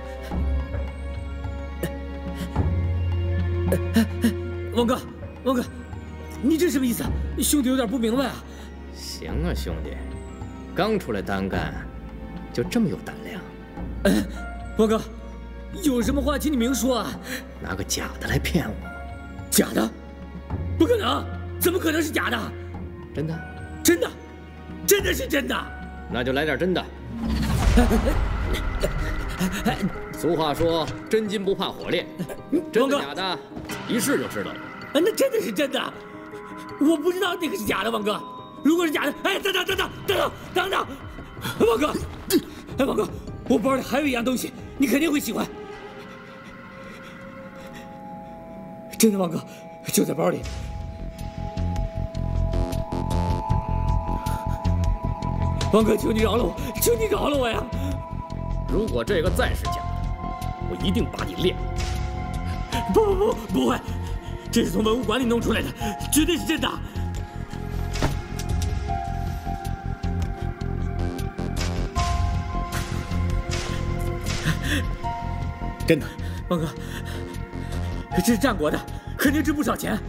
王哥，王哥，你这什么意思啊？兄弟有点不明白啊。 行啊，兄弟，刚出来单干，就这么有胆量。 哎，王哥，有什么话请你明说啊。 拿个假的来骗我？ 假的？不可能！怎么可能是假的？ 真的？ 真的，真的是真的。 那就来点真的。俗话说，真金不怕火炼，真的假的，一试就知道了。 啊，那真的是真的，我不知道那个是假的，王哥。如果是假的，哎，等等等等等等等等，王哥，哎，王哥，我包里还有一样东西，你肯定会喜欢。真的，王哥，就在包里。王哥，求你饶了我，求你饶了我呀！ 如果这个再是假的，我一定把你炼了。 不不不，不会，这是从文物馆里弄出来的，绝对是真的。 真的， 王哥，这是战国的，肯定值不少钱。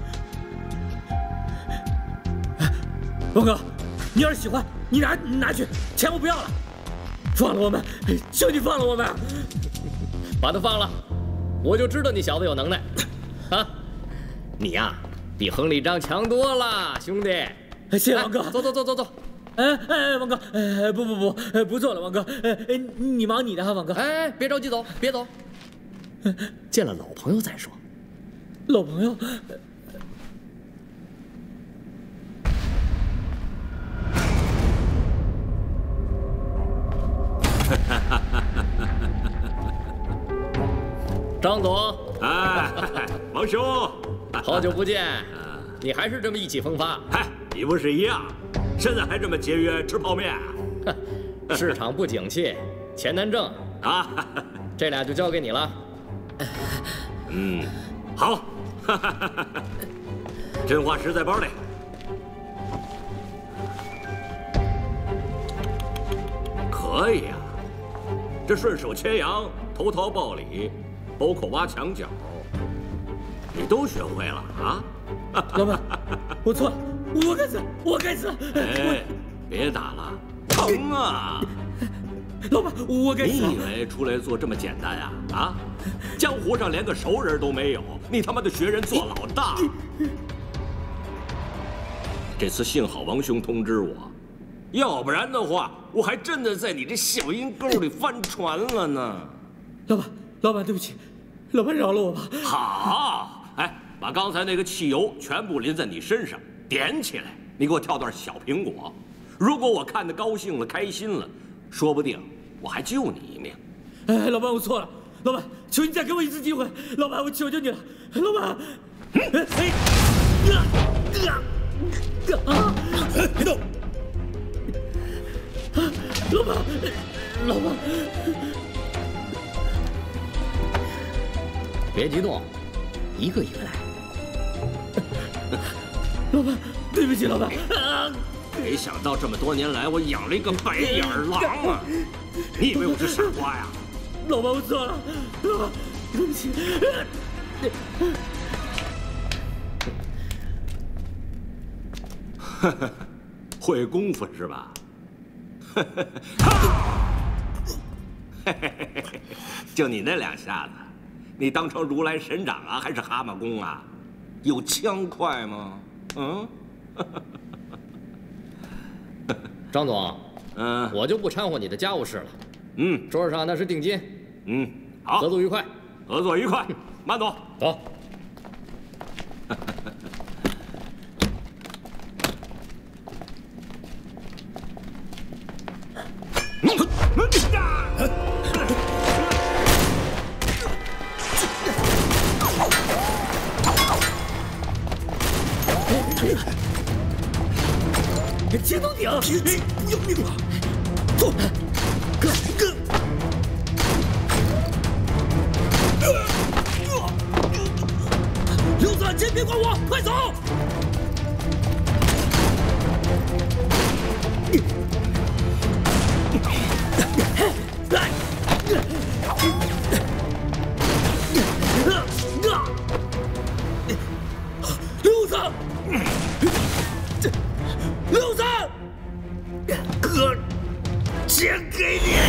王哥，你要是喜欢，你拿你拿去，钱我不要了。放了我们，求你放了我们！ 把他放了，我就知道你小子有能耐，啊！你呀，比亨利章强多了，兄弟。 谢谢王哥， 走走走走走。 哎哎，王哥，哎不不不，不做了，王哥，哎你忙你的哈，王哥。 哎，别着急走，别走，见了老朋友再说。 老朋友。 张总， 哎，王兄， 好久不见，你还是这么意气风发。 嗨，你不是一样，现在还这么节约吃泡面？ 市场不景气，钱难挣啊， 这俩就交给你了。 嗯，好，真话实在包里。可以啊，这顺手牵羊、投桃报李，包括挖墙脚，你都学会了啊？ 老板，我错了，我该死，我该死！ 哎，别打了，疼啊！ 老板，我该死！ 你以为出来做这么简单呀？啊，江湖上连个熟人都没有，你他妈的学人做老大！这次幸好王兄通知我，要不然的话，我还真的在你这小阴沟里翻船了呢。 老板，老板，对不起，老板饶了我吧。 好，哎，把刚才那个汽油全部淋在你身上，点起来。你给我跳段小苹果。如果我看得高兴了、开心了，说不定我还救你一命。 哎，老板，我错了，老板，求你再给我一次机会，老板，我求求你了，老板。哎哎啊啊！别动！老板，老板， 别激动，一个一个来。 老板，对不起，老板。啊！ 没想到这么多年来，我养了一个白眼狼啊！你以为我是傻瓜呀？ 老板，我错了，老板，对不起。 呵呵，会功夫是吧？就你那两下子，你当成如来神掌啊，还是蛤蟆功啊？有枪快吗？嗯。 张总，嗯，我就不掺和你的家务事了。嗯，桌上那是定金。 嗯，好， 合作愉快， 合作愉快。慢走， 走。 青铜鼎，不要命了！走，哥哥。 刘子，先别管我，快走！来！刘子，刘子，哥，钱给你。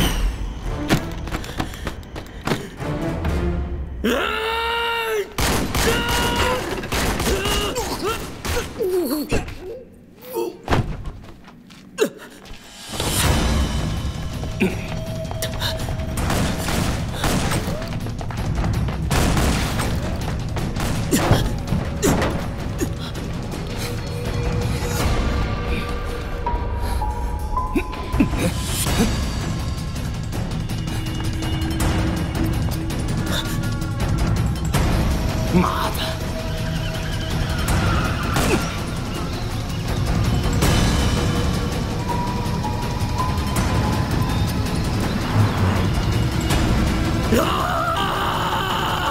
啊！ 妈的！ 啊！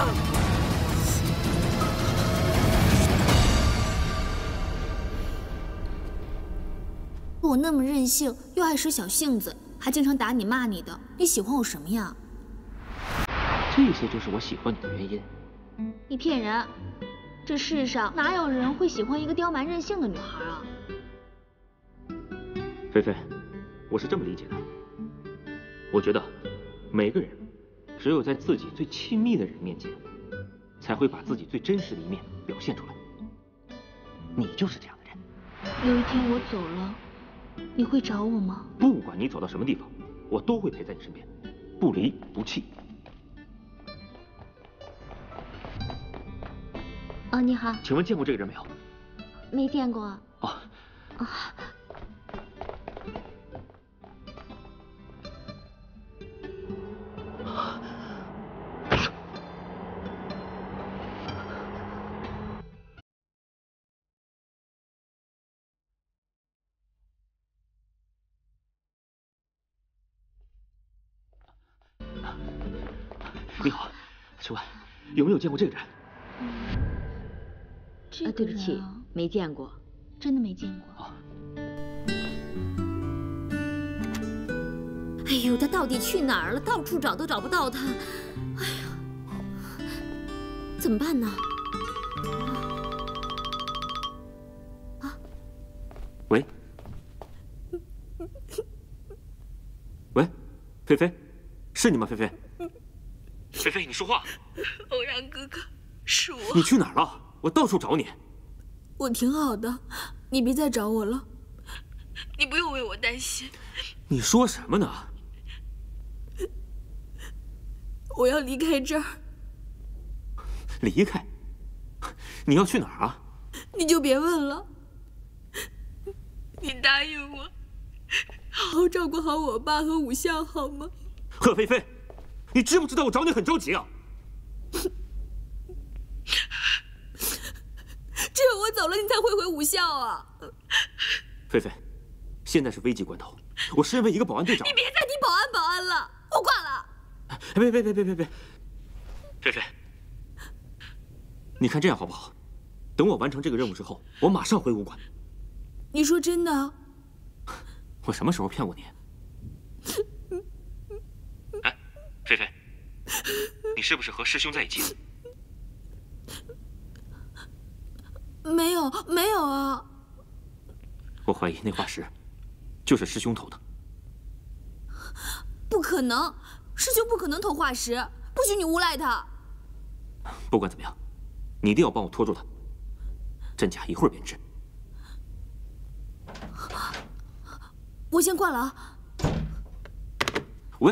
我那么任性，又爱使小性子，还经常打你骂你的，你喜欢我什么呀？ 这些就是我喜欢你的原因。 你骗人！这世上哪有人会喜欢一个刁蛮任性的女孩啊？ 菲菲，我是这么理解的。我觉得每个人只有在自己最亲密的人面前，才会把自己最真实的一面表现出来。你就是这样的人。 有一天我走了，你会找我吗？ 不管你走到什么地方，我都会陪在你身边，不离不弃。 哦，你好， 请问见过这个人没有？ 没见过。 哦， 啊， 你好，请问有没有见过这个人？ 啊，对不起，没见过， 真的没见过。哎呦，他到底去哪儿了？到处找都找不到他。哎呀，怎么办呢？啊！ 喂，喂，菲菲，是你吗？菲菲，菲菲，你说话。 欧阳哥哥，是我。 你去哪儿了？ 我到处找你， 我挺好的，你别再找我了。你不用为我担心。 你说什么呢？ 我要离开这儿。 离开？你要去哪儿啊？ 你就别问了。你答应我，好好照顾好我爸和武相，好吗？ 贺菲菲，你知不知道我找你很着急啊？ 只有我走了，你才会回武校啊！ 菲菲，现在是危急关头，我身为一个保安队长， 你别再提保安保安了，我挂了。 别别别别别别，菲菲，你看这样好不好？等我完成这个任务之后，我马上回武馆。 你说真的？ 我什么时候骗过你？哎，菲菲，你是不是和师兄在一起？ 没有，没有啊！ 我怀疑那化石就是师兄偷的。 不可能，师兄不可能偷化石，不许你诬赖他。 不管怎么样，你一定要帮我拖住他，真假一会儿便知。 我先挂了啊。 喂，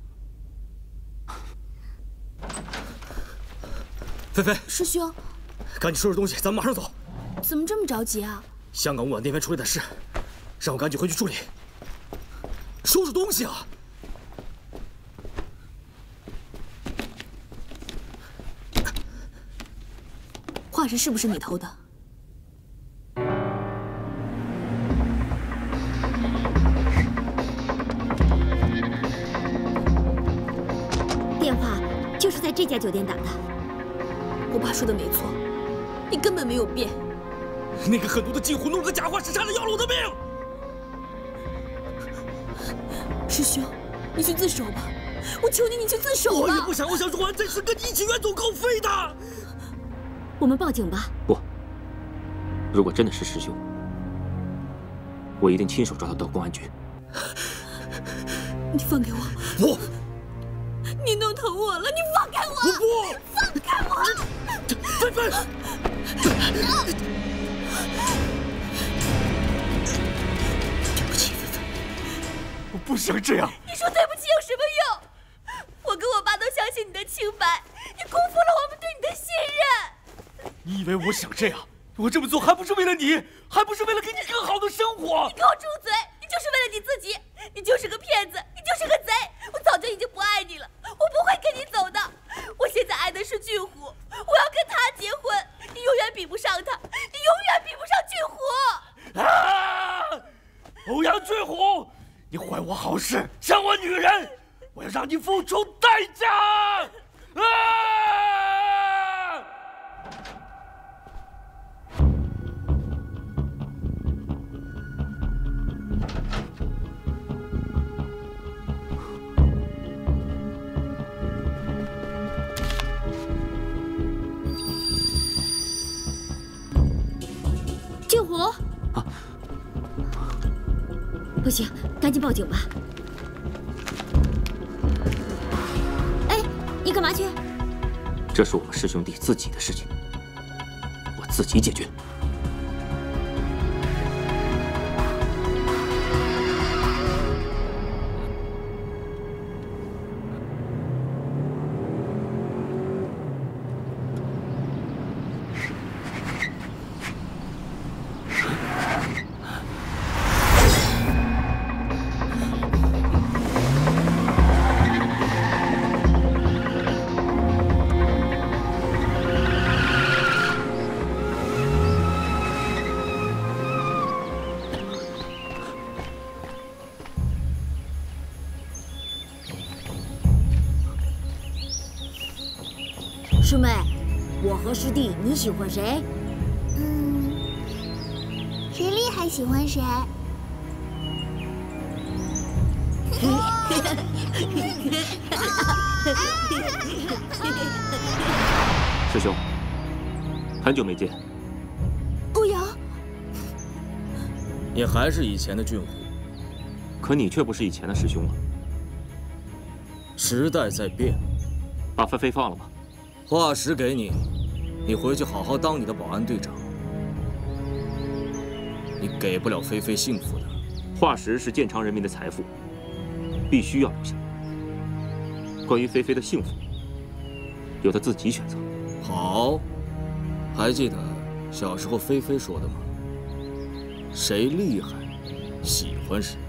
菲菲， 师兄， 赶紧收拾东西，咱们马上走。 怎么这么着急啊？ 香港武馆那边出来的事，让我赶紧回去处理。收拾东西啊！ 化石是不是你偷的？ 这家酒店打的。 我爸说的没错，你根本没有变。 那个狠毒的禁虎弄了个假画，是差点要了我的命。 师兄，你去自首吧，我求你，你去自首吧。 我也不想，我想说完这次跟你一起远走高飞的。 我们报警吧。 不，如果真的是师兄，我一定亲手抓他到公安局。 你放开我！ 不， 你弄疼我了，你放开我！ 我不， 放开我！ 菲菲，对不起，菲菲，我不想这样。 你说对不起有什么用？我跟我爸都相信你的清白，你辜负了我们对你的信任。 你以为我想这样？我这么做还不是为了你，还不是为了给你更好的生活？ 你给我住嘴！你就是为了你自己，你就是个骗子，你就是个贼！我早就已经不爱你了，我不会跟你走的。我现在爱的是俊虎，我要跟他结婚。你永远比不上他，你永远比不上俊虎。 啊！欧阳俊虎，你坏我好事，伤我女人，我要让你付出代价！啊！ 俊虎，啊，不行，赶紧报警吧。哎，你干嘛去？ 这是我们师兄弟自己的事情，我自己解决。 师妹，我和师弟，你喜欢谁？ 嗯，谁厉害喜欢谁。 师兄，很久没见。 欧阳， 你还是以前的俊虎， 可你却不是以前的师兄了。 时代在变， 把菲菲放了吧。 化石给你，你回去好好当你的保安队长。你给不了菲菲幸福的。 化石是建昌人民的财富，必须要留下。关于菲菲的幸福，由她自己选择。 好，还记得小时候菲菲说的吗？谁厉害，喜欢谁。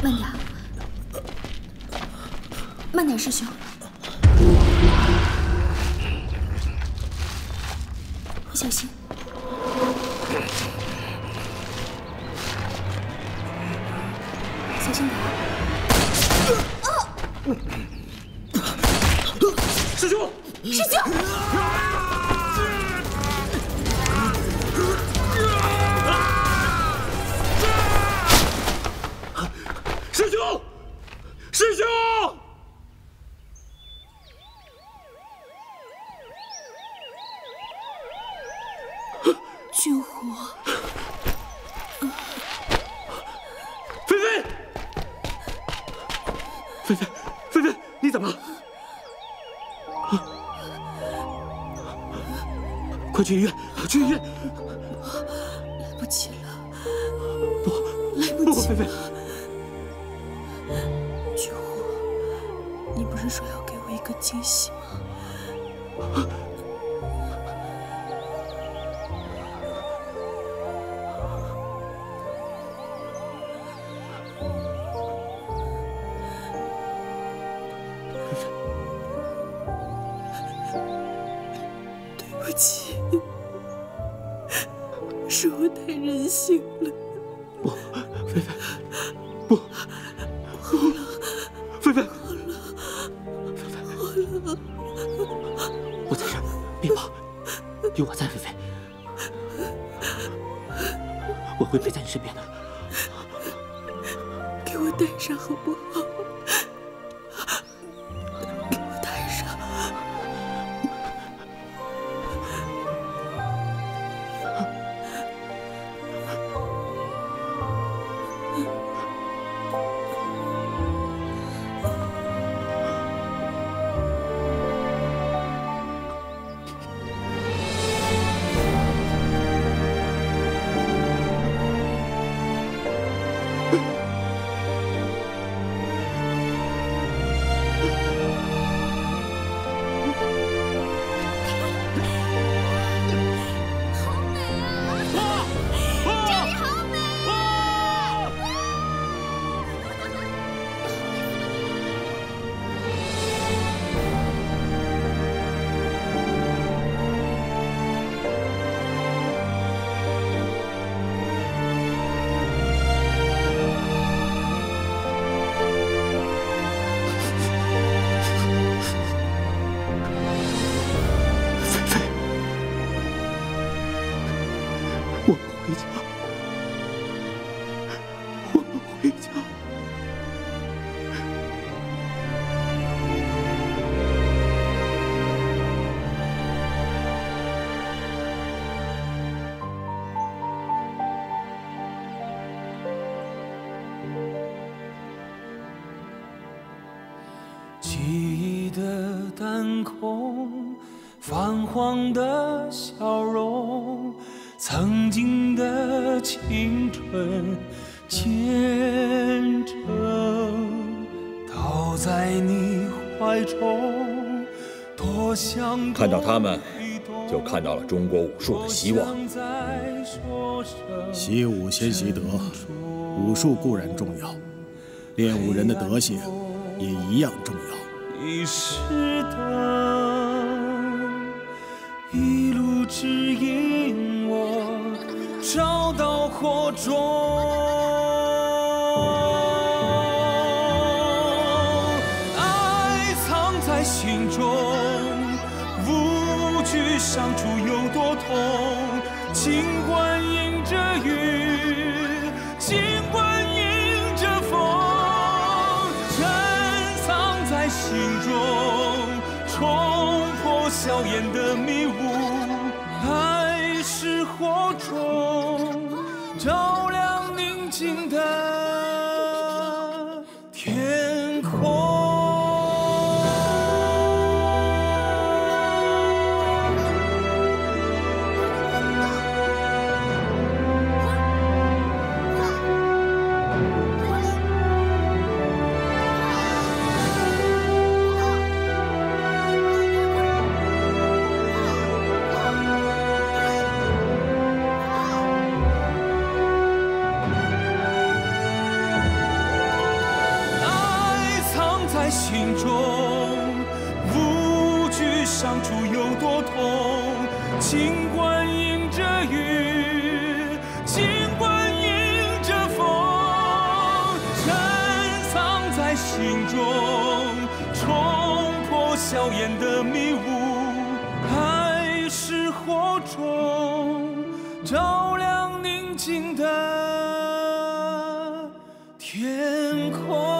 慢点，慢点，师兄。小心。小心点。 师兄， 师兄。 师兄，师兄！ 俊虎， 菲菲，菲菲，菲菲，你怎么了？快去医院，去医院！ 来不及了， 不， 来不及了。 菲菲。 俊虎，你不是说要给我一个惊喜吗？对不起，是我太任性了。 不，菲菲，不。 好了， 菲菲， 好了，好了， 我在这儿，别跑，有我在，菲菲，我会陪在你身边的。 给我带上好不好？给我带上。 记忆的弹孔，泛黄的笑容，曾经的青春见证，倒在你怀中，多想看到他们，就看到了中国武术的希望。 习武先习德，武术固然重要，练武人的德行也一样重要。 一世灯，一路指引我，找到火种。爱藏在心中，无惧伤处有多痛。尽管迎着雨，尽管迎着风。 心中冲破硝烟的迷雾，爱是火种，照亮宁静的天空。 啊！ 心中，无惧伤处有多痛，尽管迎着雨，尽管迎着风，珍藏在心中，冲破硝烟的迷雾，爱是火种，照亮宁静的天空。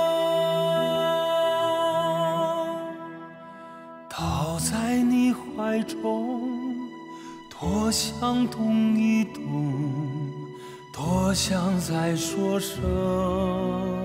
倒在你怀中，多想动一动，多想再说声。